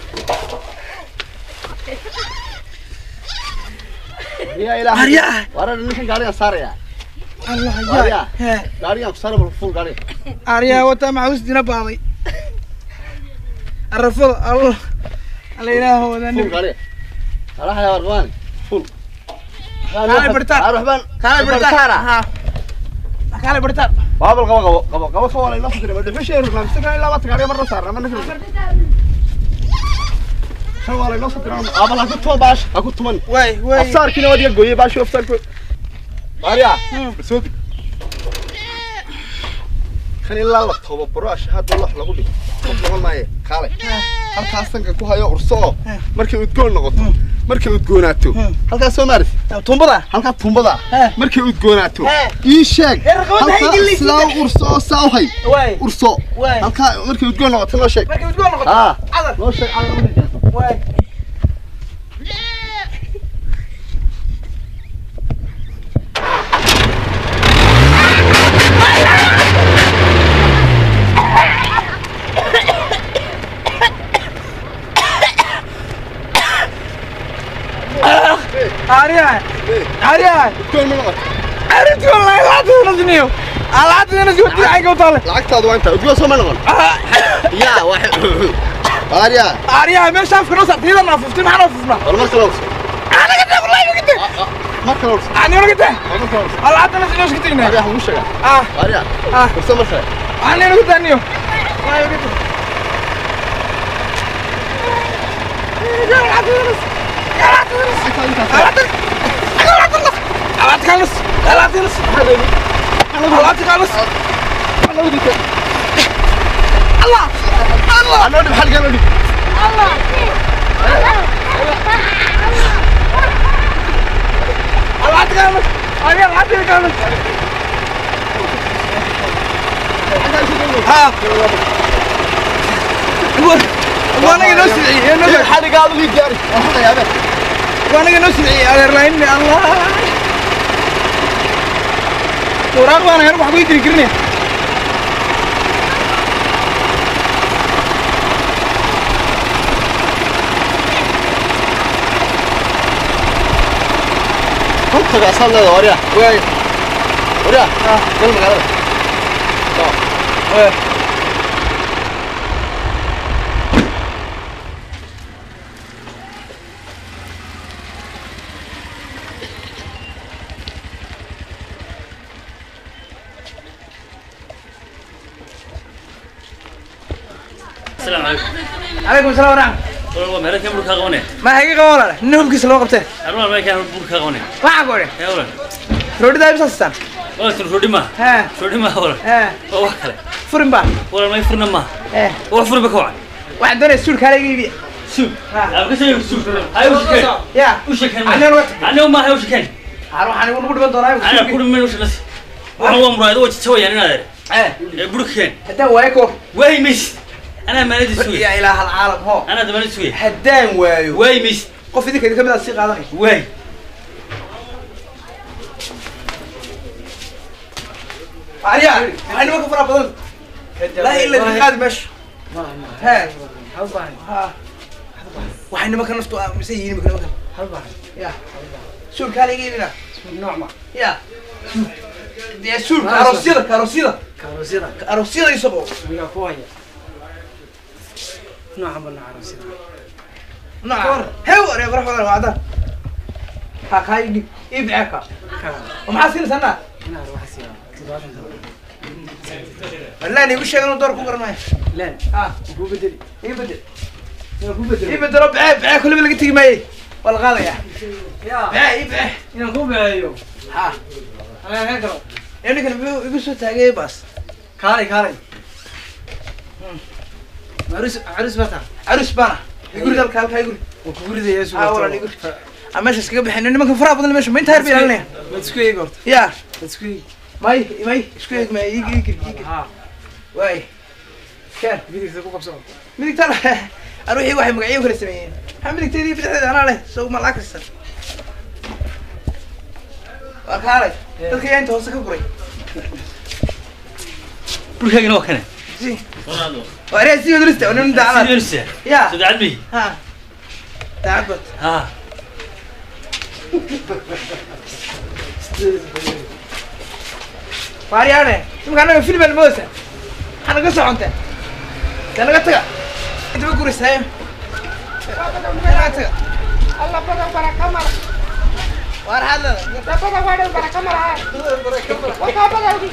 يا إلهي أريا ورا النحن قاري صار يا الله أريا يا قاري صار بالفول قاري أريا وتم وسدنا باضي الرفض الله علينا هو فول ذا قاري راح يا ورغواني فول كان برتار أروح بان كان برتار ها كان برتار باب القوا قوا قوا قوا ولا نفس ما دفش شيء ما مستكان إلا ما تقاري مرة صار ما نفهم شو ولا نفس الكلام أبغى أكون توم باش أكون تومن واي واي أفسر كنا ودي أقوي باش أفسر كل أريا بسودي خلي الله لك هو براش هذا الله لقولي قبل ما يه خالي هل كاسن كوها يا أرسل مركب تقول نقط مركب تقولاتو هل كاسو مارس تومبدا هل كاس تومبدا مركب تقولاتو إيشك هل كاس لا أرسل ساوي واي أرسل واي هل كاس مركب تقول نقط لا شيء مركب تقول نقط آه عذر لا شيء على واي أريا أريا كل من نقط أريد والله لا تنزنيو لا تنزنيو تي حاجة وطالع لعكت هذا وأنت تقول سو من نقط يا واحد أريا أريا ما شاف كنوس أتيلا ناففتي ما ناففنا والله ما كلاوس أنا قلت والله ما قلت ما كلاوس أنا ولا قلت ما كلاوس لا تنزنيو شكتي هنا أريا هم شجع آه أريا آه ورسم الخير أنا ولا قلت أنيو والله ما قلت لا تنزل لا تنزل لا تنزل لا تنزل لا تخلص لا تخلص لا تخلص الله الله أنا أودي بحال قالوا لي الله تخلص أريا لا تخلص ها وانا نسعي انا حد قالوا لي جاري أخذ يا بنت وانا نسعي على الرين الله وراق وانا هرب حبي يدري كرني كنت قاصل له وريا وين وريا كل ما قالوا وين السلام عليكم. عليكم السلام ورحمة والله ما لك أمرك هغوني. ما هيك ولا نهم كيس لو قبته أروح ما كان أمرك هغوني. ما عقوله يا ولد. رودي دايب سستان والله تروح ما. ها تروح ما ولا. ها هو كله. فرن با ولا ما يفرن ما. ايه هو فرن بكوع. واحد دون السور كاره يبي شو؟ لا بس يو شو. هاي وش كان؟ يا وش كان؟ أنا الوقت أنا ما هاي وش كان؟ أروح أنا أقول بدو دراي أنا كل من وش ناس. والله مراد وش تسوي يعني هذا؟ ايه بروك كان. هدان وايكو وين مش؟ أنا ما ندري سوي. يا إله العالم هو أنا ده ما ندري سوي. هدان وايو وين مش؟ قف يدك إذا كمل السيق هذا وين؟ عليا أنا ما كفر أبدا لا إلا الحقاد مش ها ها وحنا ما كان نفتو مسيين ما كان ما كان يا سور كان يجي لنا نعمة يا يا سور كاروسيلا كاروسيلا كاروسيلا كاروسيلا يسبوا ويا كويا نعم بالله عروسي نعم هو يا بروح ولا هذا هاك هاي يبعك ومع سير سنة لا أنا وش أنا دور كوكر معي لا آه هو بدل يبدل يبدل يبدل ربع بعه كل اللي قلت لي معي والغالي يا بعه يبعه ينقو بعه ها أنا هكذا يعني كان بيقول صوت تاجي بس كاري كاري عروس عروس بنا عروس بنا يقول ذلك هالك يقول وكبر ذي يسوع آه والله يقول أمشي سكيب بحين إني ما كان فرق بدل مش مين تهرب يلنا بتسكوي قلت يا بتسكوي ماي ماي سكوي ما يجي يجي يجي ها واي كان بدي تسوق بسرعة بدي ترى أروح واحد مقعيه وكل السمين هم بدي تدي بدي أنا له سوق ملاك السر وكاري تلقي أنت وصلك بري بري هاي نوكنا زين وأنا سيد درسته وأنا ندع على درسته يا تدعى بي ها تعبت ها فاريانه شو كان فيلم الموسى انا قصه انت انا قلت انت بقول سايم الله بدك بركه مره وار هذا بدك بدك بركه مره وكا بدك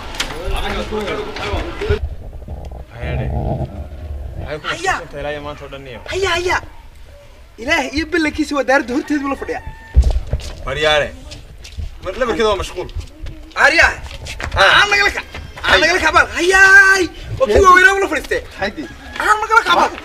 هيا هيا ما تودنيو هيا هيا إله يبل كيس ودارد هرتيد ولا فديا مريانه لما كده مشغول عريا انا لك انا لك عبال هياي وكيو وين ولا فرستي حدي انا لك عبال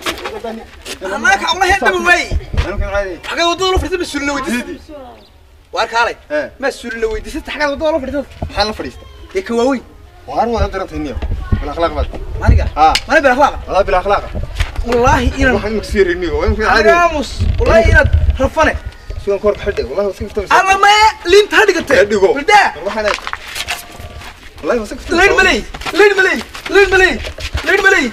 انا لك والله هدب وي انا كان عادي حاجه وضو ولا فرستي بس لو ويدي وارك علي ما سول لو ويدي ست حاجه وضو ولا فرستي حل فريست يا كواوي وهر ولا درت هنيو بالاخلاق بس ما نقع اه ما بالاخلاق والله بالاخلاق والله انا waxaan mugsiir innigo waan ku caadi aamus والله انا رفنه suugan kor xidhay wallahi wasii fahmay انا ما لين هدغتay dhigo بدا waxaan wallahi wasii fahmay لين ملي لين ملي لين ملي لين ملي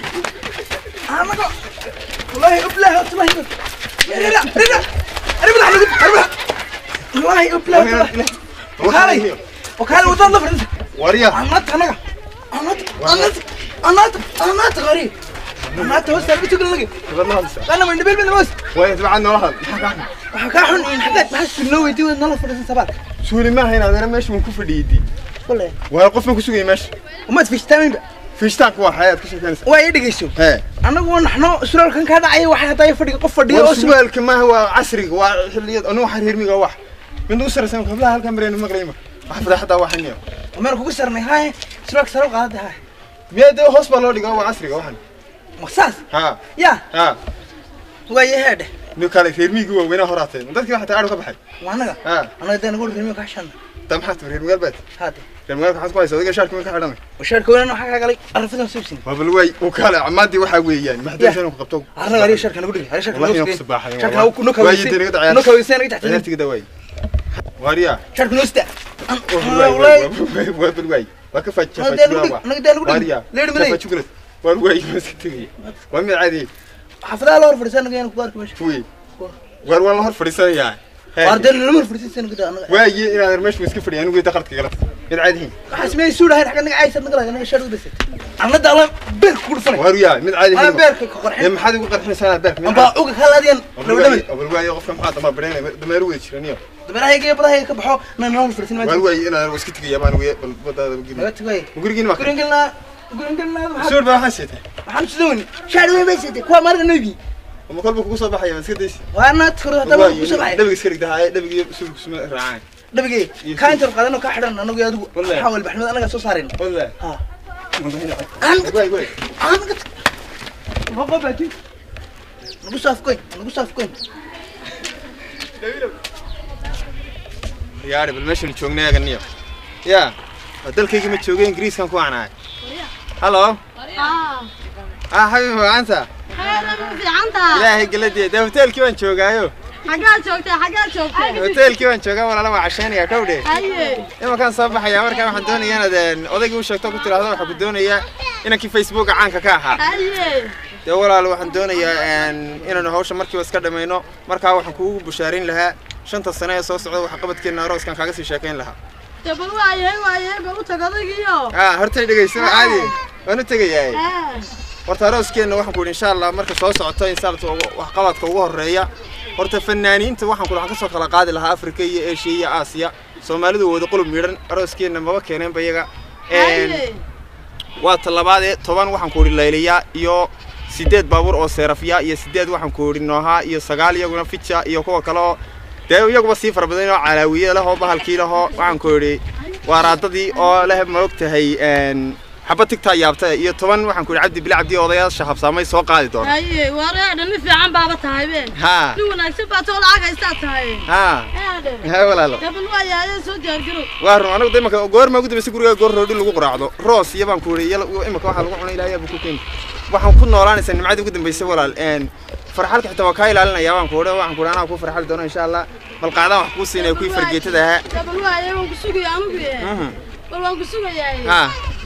انا والله ابله والله لا لا لا انا بلح انا والله ابله وكالي وكالي وضل فرنسا wariya انا انا انا انا انا انا غريب انا توسع بتقول لك انا من نبيل من بس way tabcan nolol waxa ka xun in xadad maxaa soo weydii wad nolol fadhisan sabaad suuli ma hayna adeer meesha mun ku fadhiidi wallahi waa qof ku sugay meesha uma tfishtamin fishtaan ku waxay aad ka sheekanaysaa waa ay dhigayso he anagu naxno suraalkan ka dhacay waxa haday fadhiga qof fadhiyo oo suwaalka ma huwa casriga waa xilliyad anu waxa reermiga wax mid u saraysan qablaha halkan bareen maqlayma waxa fadaxda waxaniyo meel kugu sarnay hay suraalka saro qaad hay miyada hoos baa loo dhigaa waa casriga waxan maqsaas ha ya ha waa yahay nu kale reermiga waa weena horaatay dadkii waxa taaqaad ka baxay waanaga ha anaga daan ugu reermiga ka shan tamxat reermiga baad hada reermiga waxa ku hayso adiga shaarka ka xidhanay washaarka weena waxa ka galay arfadan subsin waa bal way oo kale amaadi waxa weeyaan maxdashan ku qabto anaga ari shaarka nagu dhig ari shaarka nagu dhig shaarka uu ku way dinaga dacay nuka weyseen taxta taxtiga daway wariya shaarka noo ista والله waa bal way waa ka fajja fajja anaga daan ugu dhig wariya leer malay fajja waa way maskatay waa mid caadi xafada la hor fadhisan anaga ku arko meesha way war wala hor fadhisanaya wardan la hor fadhisan anaga anaga way inaad meesha iska fadhiyan anigu daqalka galad mid caadi waxa samay suuda hay xaga anaga aysan anaga anaga shaar u bisat anaga daalan beer ku dhufan wariya mid caadi ana beerka ka qorxin maxaad ugu qarxinaysaa beerka amba uga khaladeen labadaba abal way qofka maxaad ma bareenay dameer way jiraniyo dameeraha badaha ka baxo naan hor fadhisan ma way way inaad iska tigaya baan way bal badada ma tagay gurigiina ma gurigiina gurigiina suur baa xasitay waxaan sidoo shaar way baysatay kuwa marna nabi وما قلبك كوسا بحيا بس كده وانا تكره هذا كوسا بحيا دبي يسكرك ده هاي دبي يسوق سما راعي دبي كان تر قادنا كحدن انا يادو حاول بحمد انا سو صارين والله ها انا واي واي انا قلت بابا باتي نقص افكوين نقص افكوين يا رب المشن جوجنا غنيا يا dalkayga ma joogay ingiriiskan ku aanay hello اه ah habibi waanta خير في عنتا ilaahay galadii da hotelkii waan joogaayo حاجات شوكتي حاجات شوكتي hotelkii waan joogaa walaalo waa casheynaya kawdhe ايوه ima kan soo baxaya markaa waxaan doonayaa inaad odayga u sheegto ku tiraahdo waxa ku doonayaa inankii facebook caanka ka ahaa ايوه de walaalo waxaan doonayaa inaan hawsha markiiba iska dhameeyno markaa waxaan kuugu bushaarin lahaa shanta sano ee soo socda waxa qabadkeena arooskan kaaga sii sheekayn lahaa تبغى وايه وايه بقول تقضيو ah horta dhageyso caadi waan u tagayaa horta arooskeena waxaan ku in sha Allah marka soo socoto in saalto wax qabadka ugu horeeya horta fanaaniinta waxaan ku waxaan ka soo kala qaadi lahaa Afrika iyo Asia iyo Aasiya Soomaalidu wada qulub miiran arooskeena maba keeneen bayaga een waa talabaad ee toban waxaan ku leeyliyaa iyo sideed baabuur oo seerafiya iyo sideed waxaan ku nooha iyo sagaal iyaguna ficha iyo kuwa kale oo dee iyagu si farbadeen oo calaawiye leh oo bahalkii leh oo waxaan ku yiri waraadadii oo leh ma ogtahay een حبتك يابتا iyo toban waxaan ku cabdi bil cabdi odayaasha habsaamay soo qaadi doon haye wareedhan mi fiican baaba tahay been ha ni wanaagsan baa too lacag haysta tahay ha ha walaalo dabal waa yaay soo diyaar garo waar anagu deemka goor ma gudbay guriga goor roodhi lagu quraacdo roos iyo baan ku yiri imika waxa lagu cunay ilaahay buu ku keen waxaan ku noolaanaysan nimcada ugu dambeysay walaal een farxalka xitaa waa ka ilaalinaya waan ku wada waxaan ku raanaa ku farxal doono insha Allah bal qaadaan wax ku siinay ku fargeetada ha dabal waa yaay waan ku sugayaa anigu ee bal waan ku sugayaa ha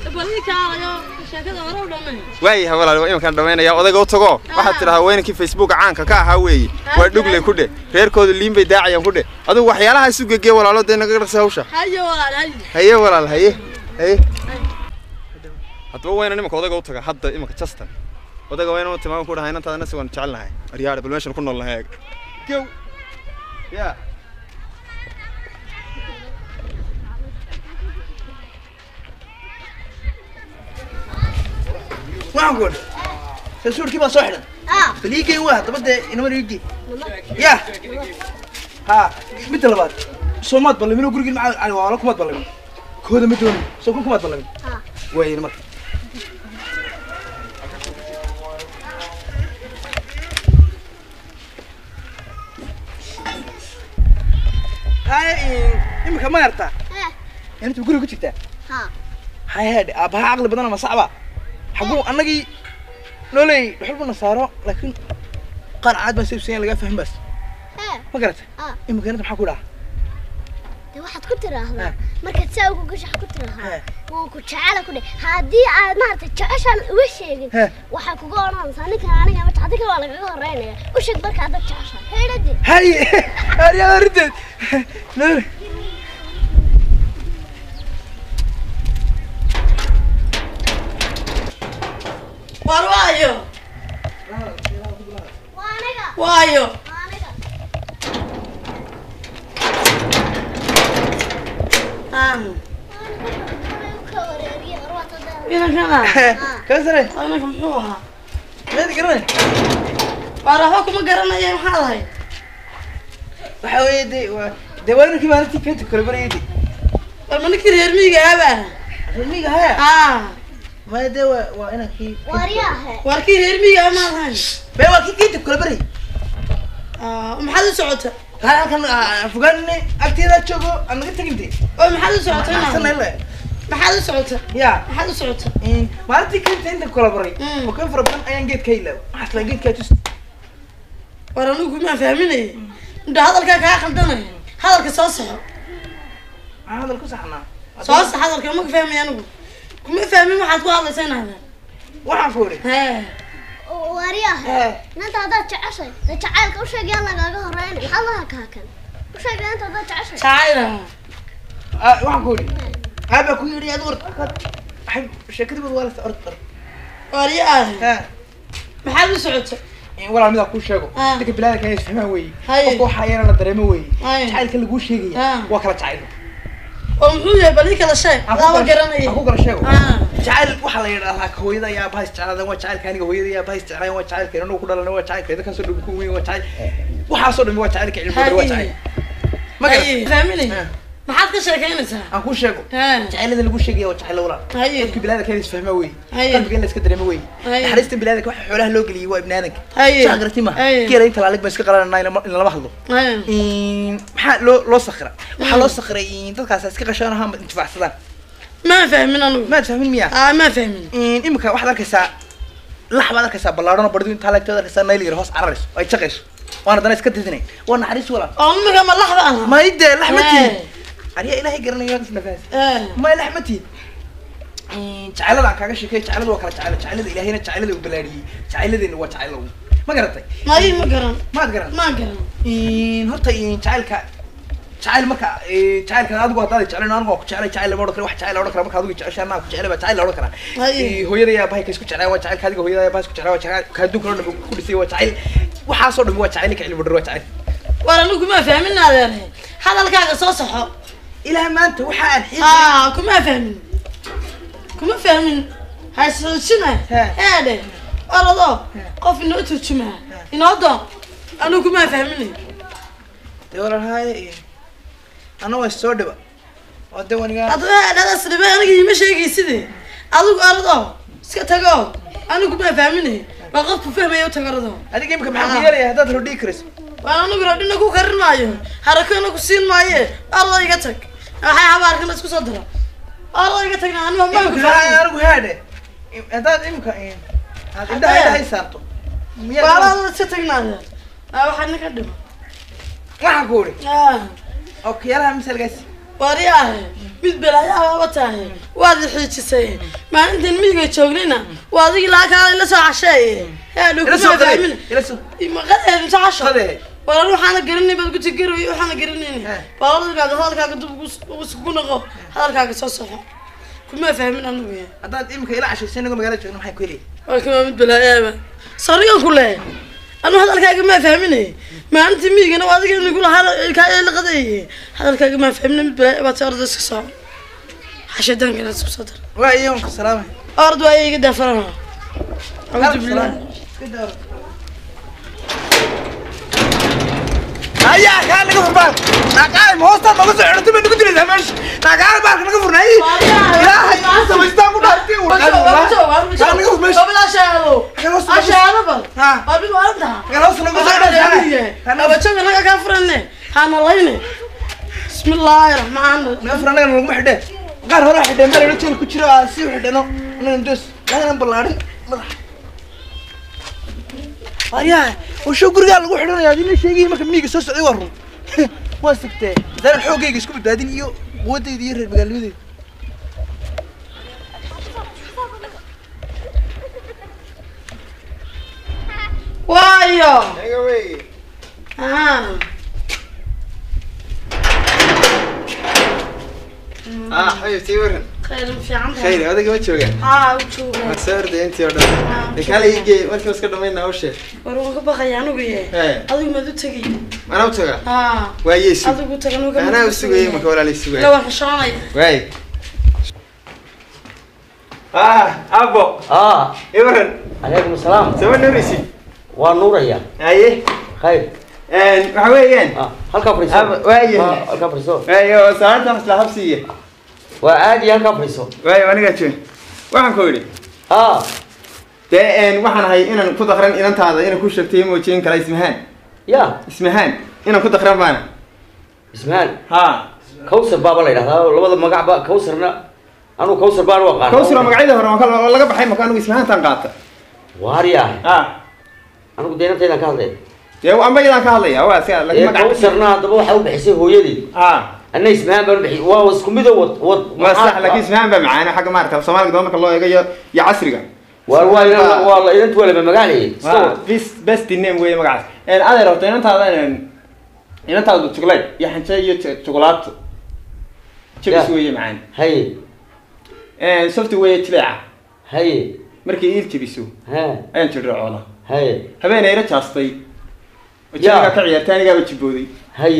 واي هولا لو يمكن دمينيا odayga u tago waxa tiraahdaa weynkii Facebook caanka ka ahaa weey waa dhugle ku dhe reerkooda liin bay daacayaan ku dhe adigu waxyaalaha isu gagee walaalo deena ka dhaqsay hawsha haye walaal haye haye walaal haye haye hadba weyna nimanka odayga u taga hadda imanka Justin odayga weyna u timaam ku dhahay intaadna si waan jecelnahay ariyaar bal meeshan ku nool lahay gow ya waxaan ku sasuurkii baa soo xidhan faliigay waa dabada inama riigi ya ha mid labaad Soomaad ballamino gurigii macaan ali waa la kuma ballamin kooda ma doonay soo ku kuma ballamin ha way marka hay imka ma yarta inta guriga ku jirta ha hay hay abaha aqli badan ma saaba حقو أناجي نولي بحب نصارى لكن قان عاد بس يبسين لقى فهم بس ما قرأت إيه مكانت محكو لها ده واحد كنت راهلا مركز ساوي كوجش كنت راهلا وكنت شعلة كده هادي عاد ما تشعشان وش يجي وحكو قانا إنساني كان أنا جامد تعطيك ولا كذا رأينا وش يقدر كذا تشعشان هاي ردي هاي هاي يا ردت نولي وايو وايو ام إذا كنا كسره أنا كم حوها ما تقرأني وأراهوكم قرنا يا محاضر وحوي دي و دوانك ما أنتي كنت كلبري دي الملك يرميك يا أبا يرميك ها آه ما دوا وأنا كي ورياه واركي يرميك يا مالهن بيوا كي كنت كلبري آه محل سعوته هذا كان فقاني أكتر أشوفه أنا قلت كنتي ومحل سعوته أحسن إلا محل سعوته يا محل سعوته ما أنتي كنت أنت كلبري وكيف ربنا أيان جيت كيلو حتى جيت كاتوس ورانوك ما فاهميني ده هذا الكاك آخر دنا هذا الكساصح هذا الكسحنا صاصح هذا الكلام ما فاهمي أنا ما فاهمي ما حتقول الله سنة هذا وحفوري ها ورياه ننت هذا تعشى تعال وش يلا قاقه رين الله كاكن وش أنت هذا تعشى تعال وحفوري أبى كويري يا دور أحب شكلي بالوالد أرد أرد ورياه ها محل سعوته ولا ميدا كل شيء لكن بلادك كان يفهمها وي أبو حيانا ندريمه وي تعال كل جوش يجي وكلا تعال ومحوية بليك هذا الشيء لا وقرنا أخوك الشيء تعال وحلا يراها كويدا يا بايس تعال هو تعال كان كويدا يا بايس تعال هو تعال كان هو كله هو تعال كذا كان صدق بكوي هو تعال وحصل هو تعال كعلم هو تعال ما قال فاهمني ما حد كشيء كينسها أخوك شيء تعال هذا اللي جوش يجي وتعال ولا لكن بلادك كان يفهمها وي قلبك الناس كدريمه وي حريست بلادك واحد حولها لوجلي هو ابنانك شاغرتي ما كيرا انت عليك بس قررنا ان لما حضو ان maxaa loo loo sakhra waxa loo sakhray in dadkaas iska qashanaha intifacsadaan ma fahmin anu ma fahmin miya ah ma fahmin in imka waxa arkaysaa laxba arkaysaa ballaarana bardu inta la taada arkaysaa nayl yar hoos cararis ay shaqayso waana dana iska didinay waa naxariis wala oo imka ma laxba ah ma ide laxmati ariya ilaahay garanayo nafaas ma laxmati jacayladaan kaaga sheekay jacayladdu waa kala jacayl jacaylada ilaahayna jacaylada uu balaadiyay jacayladina waa jacayl lagu ma garatay ma ii ma garan ma garan ma garan in horta in jacaylka jacayl marka jacaylkan adigu haddaad jeclayn anigu waa ku jeclay jacayl lama odhan karo wax jacayl la odhan kara marka adigu jeceshaa anaa ku jeclay baa jacayl la odhan karaa hooyada yaa bahay ka isku jeclay waa jacaylka adiga hooyada yaa bahay isku jeclay waa jacayl ka adduunka oo dhan ku dhisay waa jacayl waxaasoo dhan waa jacayl ninka cilmi badar waa jacayl war anigu kuma fahmin adeer hadalkaaga soo saxo ilaa maanta waxa aan xiis aa kuma fahmin kuma fahmin haysashina eede orado qof inoo turjuma inoo doon anigu kuma fahmin dewalahay ana way soo dhiba wada waniga adoo dada sribe aniga ima sheegaysidii adigu orado iska tago anigu kuma fahmin waa qof ku fahmayo tagarado adiga imka maxaa ku yeelaya haddaad rodhi karis waan anigu rodhina ku karin maayo harakana ku siin maayo orado iga tag waxay habaarkan isku soo diro orado iga tagna anigu ma ku fahmin anigu haade haddaad imka aad indhaha indhaha saarto walaalo iska tagnaada waxaan ka dhimo waxaan ku uri ah okiyalaha misalgaas wariyaha mid balaayaha watahay waad xiijisay maalintan miyiga joognayna waa adiga la kala la soo cashay yaa lagu soo fahmin ila soo ima qadeen soo casho qade walaal waxaan garanay bad ku tigiray waxaan garanay walaal gaad hadalkaaga dub ugu noqo hadalkaaga soo soxo kuma fahmin anigu haddaad imka ila cashaysan anigu magaalada joogno maxay ku helay waa kuma mid balaayaha sariyan ku leey anu hadalkaaga ma fahminay maalintii miigana waa adiga nagu lahaa ka la qaday hadalkaaga ma fahmin mid balaa baad soo iska soo xashadan kana isku soo dar waa iyoon ka salaamay ard waa iga dafarana a'udhu billah aya ka laga furban naqay moosta ma soo xirto ma nagu diray meesh naqay baa naga furnay ilaahay samaystaan ku dhaartay waa naga furmeesh wala shaado ashaado bal ha abid waalda galos naga soo dhaartay aba jooga naga ka furane hana layne bismillaahir rahmaanir naga furanaga lagu xidhay qaar hore xidhay meel la jeel ku jiro si xidhano inaan dos inaan ballaarin madax ayaa وشو قرقال لو خدانيا دي شيغي marka miiga soo socday war waa sigtay dad xoogayga isku badbaadin iyo quwadeedii reer magaalada waayo eega way ah ah xaybtii waran khayr fiican khayr adiga ma joogan ah u jooga masarda intii oo dhan kale ige markii iska dhameeyna u sheeg war waan ka baqay anigu yahay adigu ma u tagay mana u taga ah waa yeesu adigu tagan uga ana u sugay marka walaalay sugay la wax shaanay way ah abo اه ibaran عليكم السلام soo nurisi ونوريا aye خير een waxa weeyaan اه halka fariiso aba waaye halka fariiso ayo saanta masla habsiye waa aadi halka fariiso waaye aniga jeen waxaan ku yiri اه dee een waxaan ahay inaan ku daqran inantaada inaan ku sheegtay moojin kala ismahan يا ismahan inaan ku daqran baan اسمان ha كوثر بابا la yiraahdo labada magac ba كوثرنا anu كوثر baan waa qaan kawsira magacyada hore ma laga baxay marka anigu ismahantan qaata waariya ha anu deynantayda ka hadlay dee amba idaan ka hadlaya waa si laga magac كوثرنا hadaba waxa u bixisay hooyadii ha anna ismaan baan bixi waa isku mid wad wad waa sax laakiin ismahan ba macaana xagga maarta Soomaaliga marka loo eegayo iyo casriga waa waa waa la inta wala magacay best best name way magacaas een adeer horta inantaada inantaada chocolate iyo xanjay iyo chocolate chips way macaan hay een software jileeca hay markii iil jibiso ha ayaan jirracooda hay habeenayna jaastay wajiga ka ciyaartaan iga jibooday hay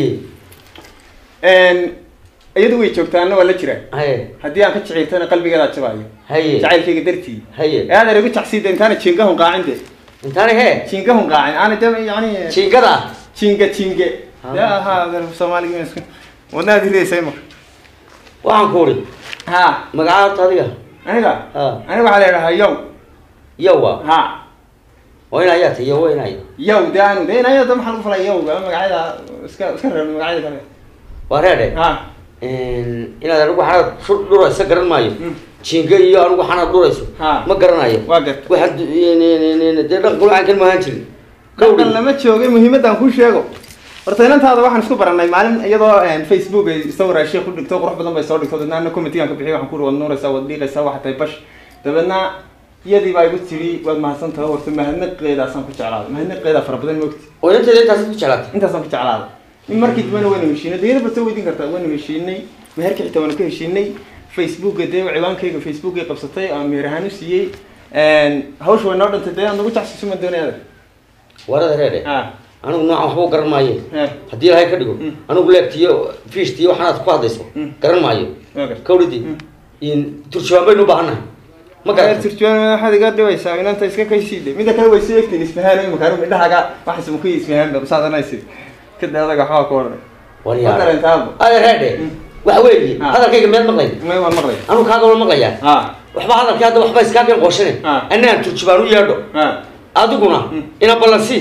een iyadu way joogtaana waa la jiraa hay haddii aan ka jiciirtana qalbigeeda jabaayo hay jacaylkayga dartii hay aad igu tacsiid intaana jiingahun qaacinde intaana he jiingahun qaacin ana dama yani jiingada jiinga jiinge yaa ha Soomaaliga isku wadnaad hireysay marka waxaan ku uri ha magacaada adiga aniga ha aniga waxa la yiraahdaa yow yawa ha وين ايات هي وين اي yow daanu deena ayaa dama xal u falay yow magacyada iska iska reeb magacyada kale wareede ha in ina anigu xanad dhuro isa garan maayo jinga iyo anigu xanad dhurayso ma garanayo waa gad waxa in de dhaq qulaan kan ma han jirin kowdan lama joogay muhiimadan ku sheego horta inantaada waxaan isku baranay maalin iyadoo Facebook ay sawir ay sheekh u dhigto qurux badan bay soo dhigto dadna comment-igan ka bixiyay waxaan ku wada nuuraysaa wad dhiiqaysaa waxa tay bash dabadna iyadii baa igu tiri waad mahadsantahay horta mahadnaqeedaasan ku jeclaaday mahadnaqeeda fara badan moogti oo inta intaas ku jeclaatay intaasaan ku jeclaaday in markii dibana waynu heshiinay deedo basta weydiin kartaa waynu heshiinay meherka xitaa waynu ka heshiinay Facebook dee ciwaankayga Facebook ay qabsatay aan meher ahaan u siiyey een hawsha way noo dhantay dee aan ugu taxsiiso ma doonayada warada reede ah anigu noocan waxba garan maayo haddii ilaahay ka dhigo anigu leegtiyo fiishtiyo waxaanaad ku hadlayso garan maayo kawdhidii in turjubaan baynu u baahannahay ma garan turjubaan waxaad iga dhibaysaa inanta iska kaysiide mida kale way sii egtiin isfahaan imika anigu indhahaaga waxaas ma ku isfahaan ba saadanaysid kada adaga waxaa ku oranay wariyaa dareentaaba ada reede waxa weeye hadalkayga meed maqlay may waan maqlay anigu kaaga wala maqlayaa ha waxba hadalkii hadda waxba iskaa keen qoshane anaan turjubaan u yeedho adiguna ina ballansi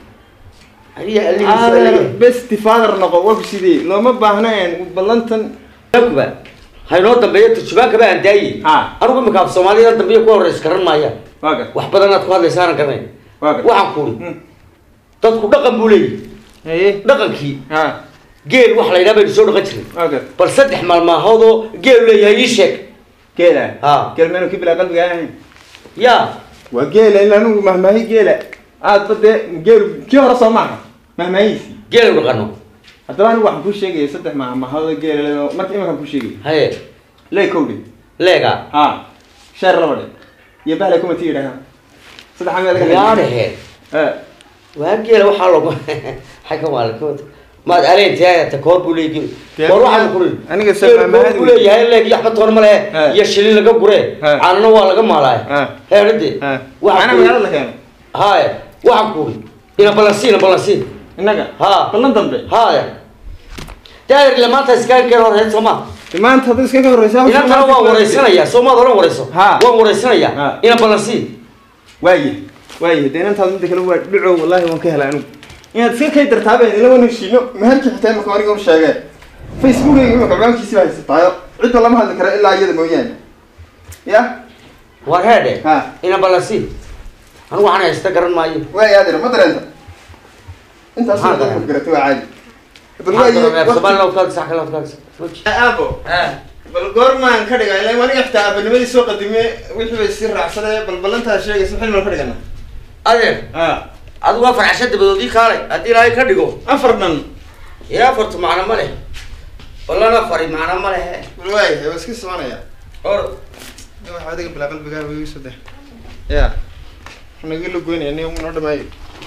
best father noqo waa sidii looma baahnaan ballantan kuba haynoo dambeeyo turjubaanka baa aan daayay anigu imika af Soomaaliya dambeeyo ku horeys karan maaya wax badan aad ku hadlaysaan garanay waxaan ku ri dadku dhaqan buu leeyahay dhaqankii geel wax la yiraahdo soo dhaqan jiray bal saddex maalmahood oo geel leeyahay ii sheeg geela ha kelmano kibla qalbiga ahayn ya waa geela ilaa anigu mahmaahi geela aad bade geel kii hore soo maaha mahmaahiisi geel u dhaqano haddaba anigu waxaan ku sheegay saddex maalmahood geela markii imanka ku sheegay haye lee kowdi leega ha shar labade iyo bahla kuma tiiraha saddex meel laga yaadhe ee waa geela waxa lagu xaga waalkood ما أدري تيا تكور بولي بروح على كل أنا قصة ما هذا بولي هاي اللي يحب تور ماله يشيل لك بوري أنا نوال لك ماله هاي ردي أنا ما يلا كان هاي واحد كوري إنا بلاسين بلاسين إنك ها بلن تنبه هاي تاير لما تسكان كيرو هاي سما لما أنت تسكان كيرو رئيسه إنا ترى هو ورئيسنا يا سما دولار ورئيسه هو ورئيسنا يا إنا بلاسين واي واي دينا أنت هذا كلام دعوة والله ما كهلا أنا inaad iska kay dartaabeen ila wana heshiino meherkii xitaa marka aniga u sheegay Facebook iyo imika ciwaankiisa baa haysataayo cid lama hadli karo ilaa iyada mooyaan ya war heede ina balasi anigu waxaan haysta garan maayo waa yaadina ma dareenta intaas oo dad garato waa caadi bal waa sabal loo taag sax kala taag aabo bal goormaan ka dhigay ilaa aniga xitaa abanimadii soo qadimay wixii bay si raacsaday bal balantaa sheegaysa xil ma ka dhigana adeer ah adu waa farxashada badoodii kaalay hadii ilaahay ka dhigo afar dhan yaa afartu macna ma leh wallana fari macna ma leh waay waa iska soconaya or waxa adiga bila qalbiga weey saddex ya anaga la goynay inay uma dhamay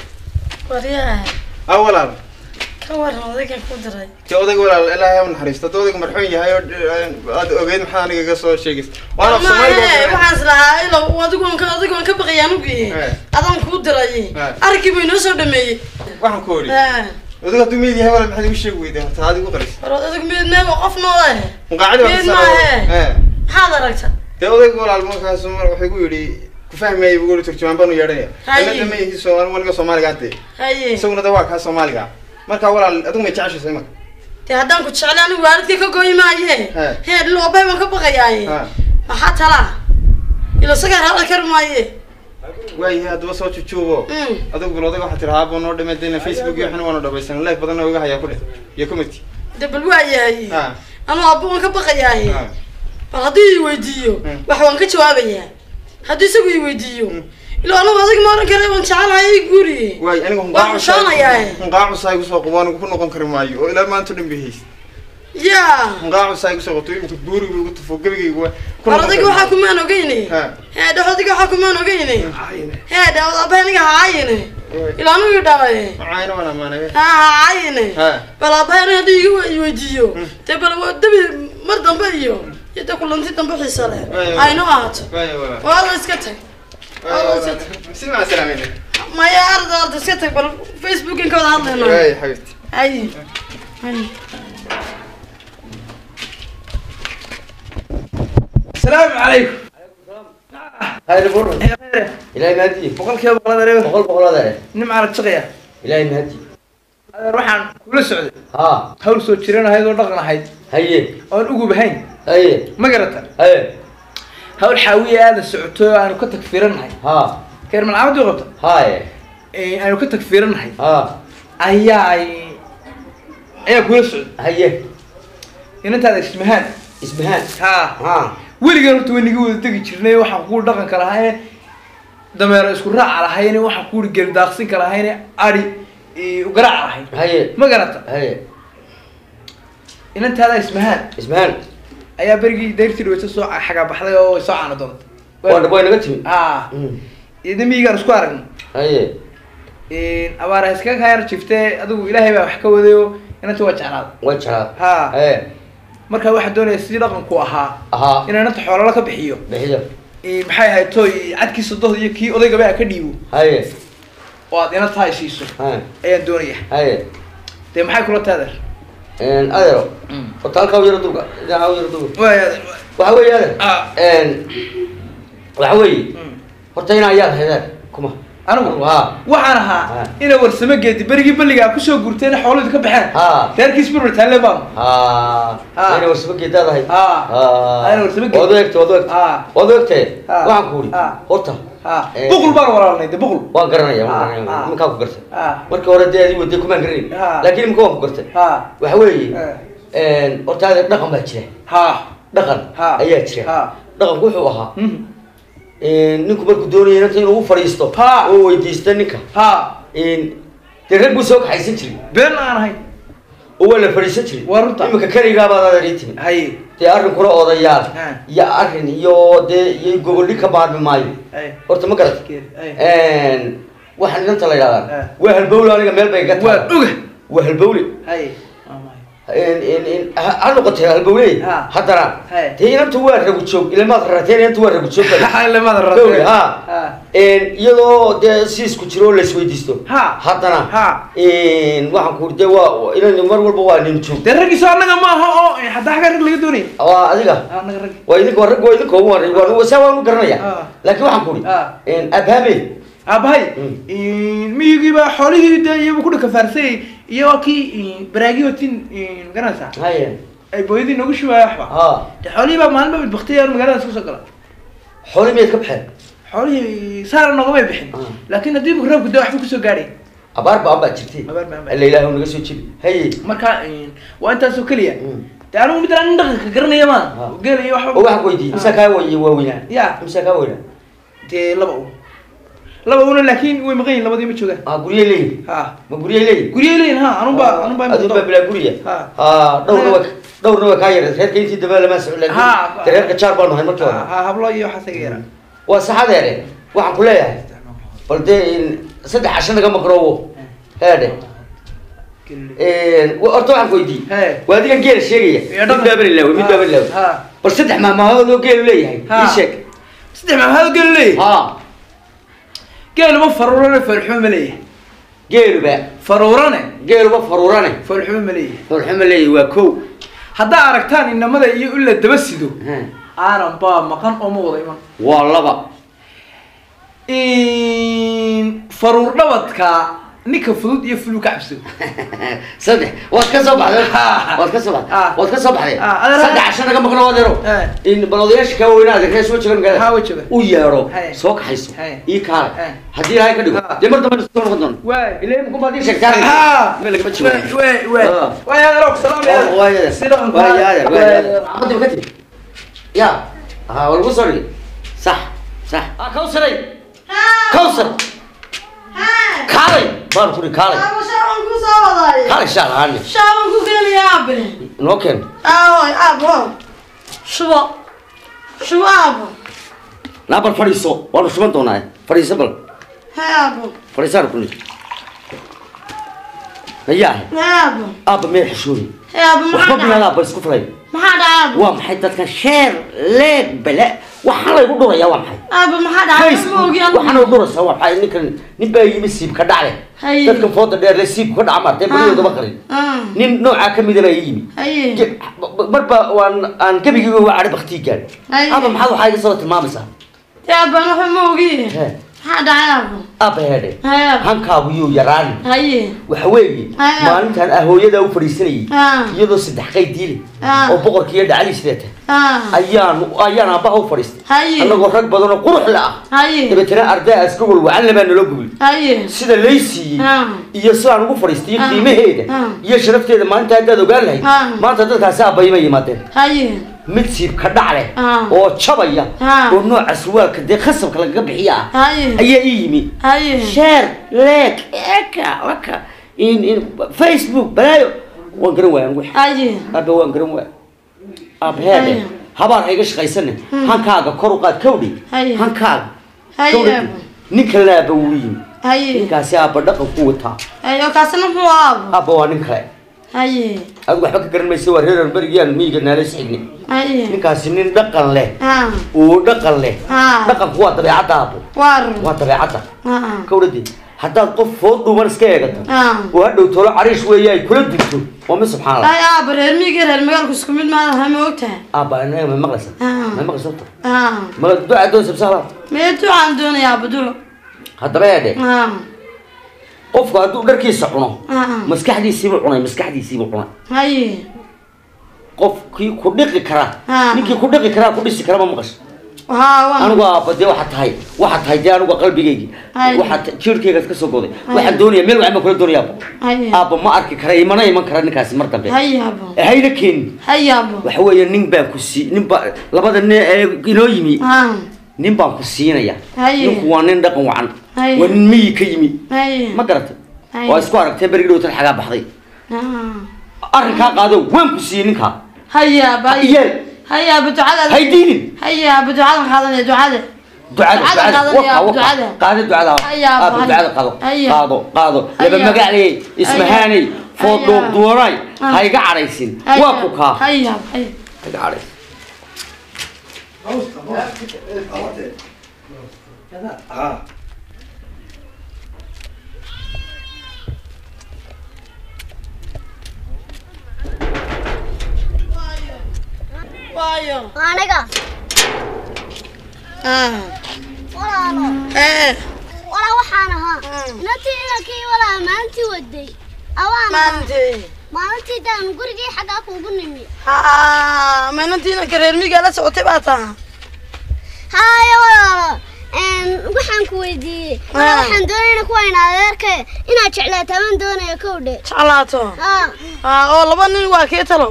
wariyaa awalan ka waran odayga ku diray ti odayga walaal ilaahay u naxariisto odayga marxuun yahay oo aad ogeyd maxaa aniga ka soo sheegay waana Soomaaliya waxaan islahaa ilo adigu ka adigu ka baqayaan u geeyay adan ku diray arki bay noo soo dhameeyay waxaan ku ori odayga dumid yahay walaal maxaad igu sheeg weyday horta adigu qaris odayga mid neeb qof noolay qaacida waa ee maxaad aragtaa te odayga walaal markaas wuxuu igu yiri ku fahmay igu yiri turjumaan baan u yeedhanaya ana dhameeyay Soomaaliga Soomaaliga ante haye isaguna waa ka Soomaaliga marka walaal adigu ma jeceshay imaka te haddaan ku jeclaan waalidkii ka gooy maaye heer loo bay waan ka baqayay maxaa tala ilo sagar hada kar maaye way hadaba soo jujuubo adigu bal odayga waxa tiraahdo noo dhameeyay Facebook iyo xana waan dhabaysan live badan oo iga haya ku dhig iyo comment dabal waayay ana abu waan ka baqayay bal hadii weydiiyo wax waan ka jawaabayaa hadii isagu weydiiyo ilo anu adig ma oran karay waan jecelahay guri way anigu hunqaac shaanayaa hunqaac saygu soo qabaan ku noqon kar maayo oo ilaa maanta dhan bihiis ya hunqaac saygu soo qabto inta buuri ugu tufo gabigaygu waa adig waxa kuma aan ogeynay ee dhaxdiga waxa kuma aan ogeynay ee dhaxda aniga haayene ilo anu yidhalay ayna wana maanay ha haayene bal abayna hadii igu weydiiyo te bal wadabi mar dambe iyo yada kulanti dambe xiisa leh ayno ahaato waa iska tag سمع سلامين ما يا أرض أرض سكتك بال فيسبوك إنك وضع هذا أي حبيبتي أي أي السلام عليكم هاي البر إلهي مهدي بقول كيف بقول هذا بقول بقول هذا نم على الشقية إلهي مهدي هذا روح عن كل سعودي ها هول صوت شرينا هاي دول رقنا هاي هي أو نقول بهين هي ما قرأتها هي هول حاوية هذا السعودي أنا كنت كفيرن هاي ها كير من عمد وغطى هاي إيه أنا كنت كفيرن هاي ها أي أي أي كل سعود هي إن أنت هذا اسمهان اسمهان ها ها ولي قالوا توي نقول تجي شرني وحقول دقن كراهين دمير اسكو راع على هيني وحقول جل داقسين كراهين أري وقرع هاي هاي ما قرأت هاي إن أنت هذا اسمهان اسمهان أيا برجي دايرتي لو تسوق حاجة بحذا وساعة أنا ضغط وانا بوي نقتي آه إذا ميجا سكوارن هاي إن أبارة إسكاك هاير شفته أدو إلهي بقى حكوا ذيو إن أنت وجهنا وجهنا ها هاي marka waxa doonay sidii dhaqanku ahaa aha inaan inta xoolo la ka bixiyo bixiyo ee maxay ahayd toy cadkiisa dood iyo kii odayga baa ka dhiibo haye waa ina tahay siiso haye ayaan doonaya haye de maxay kula taadar een adero hotelka u yar duga ida u yar duga waa waxa weeye een waxa weeye horta ina ayaa heedaan kuma anigu waxaan ahaa ina warsamo geedi barigi balliga ku soo gurteen xooluhu ka baxeen reerkiis bur taale baan ha ina warsamo geedadahay ha ina warsamo geedi wadoogta wadoogta wadoogta waxaan ku uri horta boqol baan walaalnay de boqol waan garanaya waan garanaya ma ka ku gartay markii hore deedii wadii kuma garanay laakiin ma ku gartay waxa weeye een horta dhaqan baa jira ha dhaqan ayaa jira dhaqanku wuxuu ahaa ninku markuu doonayay inta inuu fariisto oo weydiisto ninka ha in dirag buu soo kaxaysan jiray been aan ahay oo wala fariisan jiray warunta imika kaliga baad adeertiin hay te arrin kula odayaal ya arrin iyo de iyo gobol ka baadmi maayo horta ma garat een waxaan inta la yiraahdaa waa halbowle aniga meel bay gataa waa uga waa halbowle hay in in in أنا قلت هالبولي حضرا تيجي نبتو وين رجوج إلى ما ثرتين أنتو وين رجوج إلى ما ثرتين ها إن يلو ده سيس كتيرول لسويديستو ها حضرا ها إن واحد كورد وا إلى نمر والبوا نمشو ده رجع صارنا ما هو حتى حاجة رجل يدوني أوا أديك ويدك ورق ويدك هو ورق ورق وسوا مقرنيا لكن واحد كورد إن أبهمي أبهاي إن ميجي بقى حوالي ده يبغى كل كفارسي يواكي براجي وتين مقرنسا هاي أي بويدي نقول شو أحبه ها حوالي بقى ما نبغى بختيار مقرنسا سكرا حوالي ميت كبحر حوالي صار نقوم بحين لكن ندي مقرب كده أحبه كسو قاري أبار بابا جبتي أبار بابا اللي لا هو نقص يجيب هاي مركا وأنت سوكليا تعرفوا مثل عندك قرني يا مان وقال لي واحد هو واحد كويدي مسكها وي وينا يا مسكها وينا تي لبعو لبعو لكن وين مغين لبعو دي متشوجا آه قريه ليه ها ما قريه ليه قريه ليه ها أنا با أنا با أدوب بلا قريه ها ها دور نوك دور نوك هاي رز هاد كينتي دبل ما سؤال ها ترى كشار بالنه هاي مركوا ها هبلا يو حسيرة وصح هذا يعني واحد كلها فلتين صدق عشان كم مقروه هذا إيه وأرتوح عن كويدي وهذه كان جيل الشيء مين دابر الله ومين دابر الله بس صدق ما ما هذا جيل ليه هاي يشك صدق ما هذا جيل ليه ها قالوا ما فرورنا فرحوا مليه قالوا بقى فرورنا قالوا ما فرورنا فرحوا مليه فرحوا مليه وكو هذا عرفتان إن ماذا يقول له تبسدوا أنا با مكان أمور إيمان والله بقى إن فرورنا وتكا نيك فلود يفلو كعبسو صدق واتكسب عليه واتكسب عليه واتكسب عليه صدق عشان كم مكان وادرو إن بلودياش كوينا ذكر شو تشكن قال ها وجهه ويارو سوق حيسو إيه كار هدي هاي كده دمر دمر استون خدون واي اللي ممكن بعدين شكتار ها ملك بتشوف واي واي واي هذا روك سلام يا واي سلام واي يا واي عقد بكتي يا ها والبصري صح صح كوثري كوثر كاري ما نقولي كاري أبو شامن كوسا كاري شال عني شامن كوكين يا أبني نوكن أوه أبو شو شو أبو نابر فريسو والله شو بنتونا فريسو بل هيا أبو فريسو كله هيا هيا أبو أب ما يحشوني هيا أبو وحب من هذا بس كفري ما حدا أبو وام حتى كان شير ليك بلا وحنا يقولوا يا وام حي أبو ما حدا أبو وحنا يقولوا سوا حي نكن نبي يمسيب كدعه dadka fooda dheer la siib ka dhaca martay bariyo daba qarin nin nooca kamid ah yimi marba waan aan gabigi waa arib waqtigan aba maxaa waxa iga soo tilmaamaysaa yaa baan waxa moogi hada aabo abeede hankaagu yuu yaraan haye waxa weeye maalintan ahooyada u fariisanayay iyadoo saddex qaydiile oo boqorkiiyo dhacaliisleeta ayaan ayaan abaha u fariistay anagoo rag badan oo qurux la ah dabeetana arday aska walwacan laba nolo gubay sida leysi iyo sidaan ugu fariistay qiimaheeda iyo sharafteeda maalinta haddaad ogaan lahayd maanta dadkaasi abayma yimaadeen mid siib ka dhacle oo jabaya oo nooca surwaalka dee khasabka lagaga bixiya ayaa ii yimi sheer leeg eka waka in in Facebook balaayo waan garan waayaan wax haye aba waan garan waay abheede habar hayga shaqaysanay hankaaga kor u qaad kawdhi hankaaga haye ninka laaba wiin haye ninkaasi aba dhaqan ku wata haye kaasna muxuu aabo aba waa nin kale haye ad waxba ka garan mayso war reer barigiyaan miiga naala sixni haye ninkaasi nin dhaqan leh oo dhaqan leh dhaqan ku wada dabeecada abo war waa dabeecada kawdhi haddaad qof food dhuuban iska eegato oo hadhow tolo cariish weeyaay kula dugto oo ma subxaanallah ay aaba reer miyiga reer magaalku isku mid maaha ha ma ogtahay aaba anaga ma maqlaysa ma maqlaysa ma duca doon sabsaba ma ducaan doonayaa badulo haddaba yaade qofku hadduu dharkiisa cuno maskaxdiisiibu cunay maskaxdiisiibu cunay haye qofkii ku dhiqi kara ninkii ku dhiqi kara ku dhisi kara ma maqasho anigu aabade waxa tahay waxa tahay dee anigu qalbigaygi waxa jirkeyga ka soo goday waxaan doonayaa meel waxaan kula doonayaa aabba ma arki kara imana iman kara ninkaasi mar dambe hayna keen waxa weeye nin baan ku sii nin ba labada nin inoo yimi nin baan ku siinaya ninku waa nin dhaqan wacan waa nin miyi ka yimi ma garatay waa isku aragtay berigi dhowtan xagaa baxday arrinkaa qaado waan ku siiyey ninkaa hayaaba هيا بدعاء هيدين هيا بدعاء هذا دعاء دعاء دعاء دعاء قاعد دعاء ابو دعاء قادو قادو قادو لما مقالي اسمهاني فوق دوراي هايغا عريسين واكوكا هيا هيا عريس ها وايو aniga ah walaalo eh wala waxaan ahaa natiina kii wala maanti waday awaan maanti maanti daan gurigii xagaa kuugu nimi ah ma natiina kareer miga la socotay baata hayo walaalo een waxaan ku weydiiyay waxaan doonaynaa ku wayna adeerkay inaad jeclaato aan doonayo kowdhe jeclaato ah ah oo laba nin waa kee talo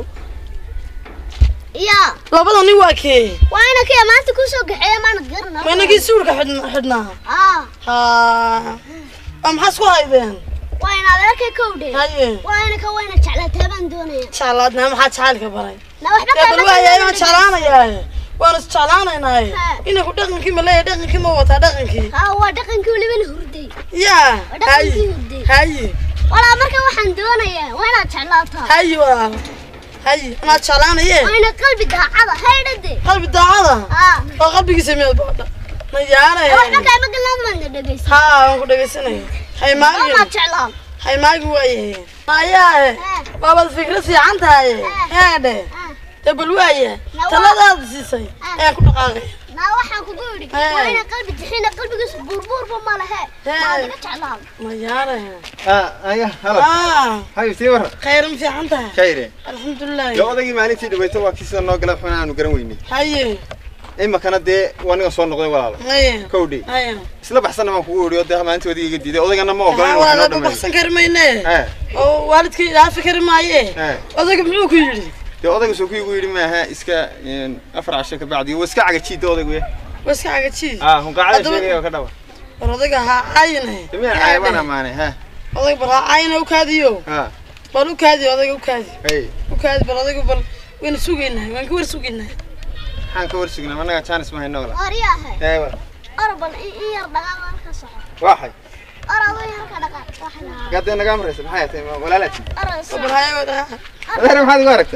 يا لبضن نواكي وانا كي ما انت كوسو قحيه ما نقرنا وين نجي سورك حدنا حدنا اه ها ام حسوا هايبين وين هذاك كودي هاي وانا كوينه جعلتها بان دونيا جعلتنا ما حد جعلك براي لا وحده قبل وايا ما جعلنا يا وانا جعلنا هاي إنك دقنكي ملاي دقنكي ما وتا دقنكي ها هو دقنكي ولي من هردي يا هاي هاي ولا marka waxaan doonayaa waana jeclaataa هاي waa هاي أنا شالانية أنا قلبي داعدة هيردي قلبي داعدة ها قلبي جسمي بعد ما يعرف وإحنا كم قلنا من الدقيس ها أنا كده جسني هاي ما ما شعلان هاي ما جوايه ما يا بابا الفكرة سي عنتها هاي هذا تبلويه ثلاثة سيسي هاي كل قاعدة ما waxaan ku goori waana qalbi tixina qalbigiisu buurbuur ba ma laha ma laga jeclaan ma yaarahay ah aya hala ah hay siwar khayr ma fiicanta khayr alxamdulillah yo odagii maalintii dhaweeyto waa kiisa noo galay xuna aanu garan weynay haye ima kana dee waniga soo noqday walaalo haye kowdi haye isla baxsan ma ku ooriyo dee maalintii wadiga iga diiday odagana ma ogolaan wax noo dhameeyo baxsan karmayne eh oo waalidkii dhaafi karmaaye odaga muxuu ku yiri dee odaygu soo ku igu yiri maaha iska afar casho ka bacdi waa iska cagajiid odaygu واسكا عجتي اه هم قاعد شيء كذا رضيقة ها عينه تمين عيوانا ماني ها رضيق برا عينه وكاديو ها بلو كادي رضيق وكادي اي وكادي برضيق بل وين سوقينا وين كور سوقينا حان كور سوقينا ما كان اسمها النوله ارياها ايوه اربل اي دقائق كصح واحد ارى وين دقائق واحد قد انا قام رئيس بحياتي ولا لا صبر هاي ولا انا ما حد غيرك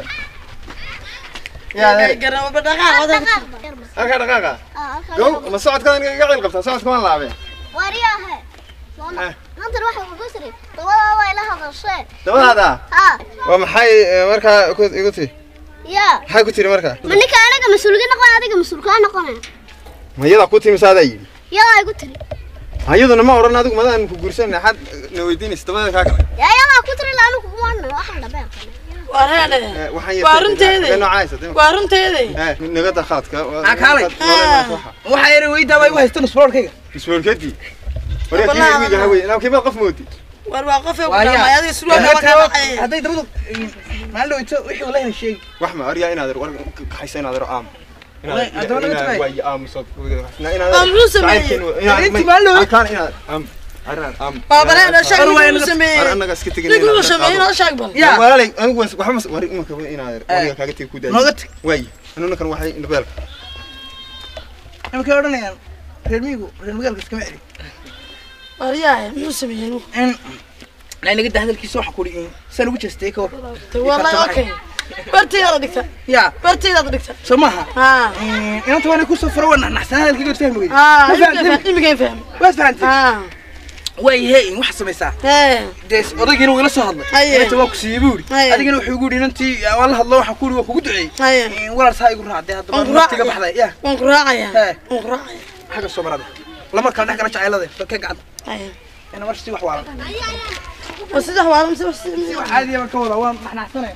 يا قرب بدقائق هذا أركض دقيقة. جو مساعد كان قاعد يلقط مساعد كمان لعبة. ورياها. والله. ننتظر واحد وقصري. طول الله إله هذا الشيء. طول هذا. ها. ومحي مركا كنت قلتي. يا. حي كنتي مركا. منك أنا كمسؤول كنا قانا هذا كمسؤول كنا قانا. ما يلا كنتي مساعدي. يلا قلت لي. هيدا أنا ما ورنا هذوك مثلا كقرصين حد نوديني استمر كاك. يا يلا كنت لي لأنه كمان واحد لبيع. وهذا وارنتيدي لأنه عايزة وارنتيدي إيه نقدر خاطك عكالي وحير ويدا وي وهستن سبور كيga سبور كدي وريك ويجا هوي أنا كيف أقف موتي warwaaqafe ولا هذه سلوك هذي درود ما له وحي ولا هنا شيء وحما أريا إن هذا حيسين هذا رقم أدون أنت ويا أم صوت أم لوسم كان إن أم بابا أنا شايف إنه سمين أنا قاعد كتير نقول سمين هذا شايف يا ولا لي أنا بس وحمس وري ما كوي أنا أنا كاجي تيجي كده نقط وي أنا كان واحد نبال أنا كأورنا يعني رميجو رميجو بس كم عري أرياه إنه سمين إن لأن قد هذا الكيس واحد كوري سنة وجه ستيكو والله أوكي برتي يا ردكتة يا برتي يا ردكتة سماها ها أنا تبغى نكون سفرة ولا نحسن هذا الكيس فهم وين ها إيه كيف فهم بس فهمت ها way hey wax samaysaa ee dees odagina wuu ila soo hadlay inta waa ku siiburi adigina wuxuu ugu dhinantii waan la hadlo waxa ku waa kugu duceeyay walaal saa igu raacday hadda martiga baxday ya waan ku raacaya waan ku raacaya xaga soo marada lama kala dhax kala jaceelada ka gacan ina marti wax waalan wasida waalan si wax caadi ah ka wada waan naxnaxsanay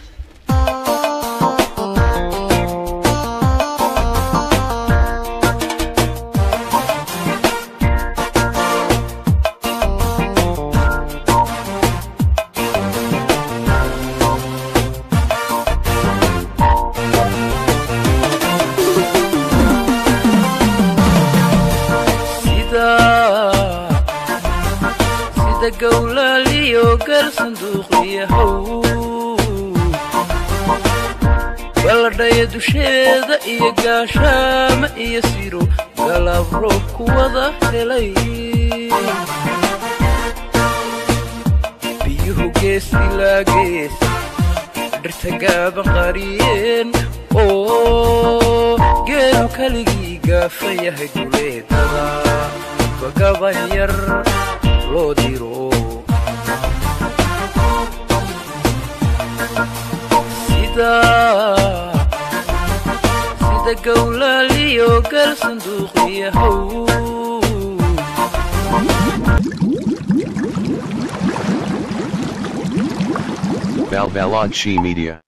قولا لي وقر صندوق يهو ولا يد شيدا إيا قاشام إيا سيرو قلب روك وضح لي بيهو قيس إلا قيس درتقاب قاريين أوه قيلو كاليقي قافية هدولي تضا وقابير lo dirò sida sida qawla liyo gal sanduuq yahow Valvalanchi Media.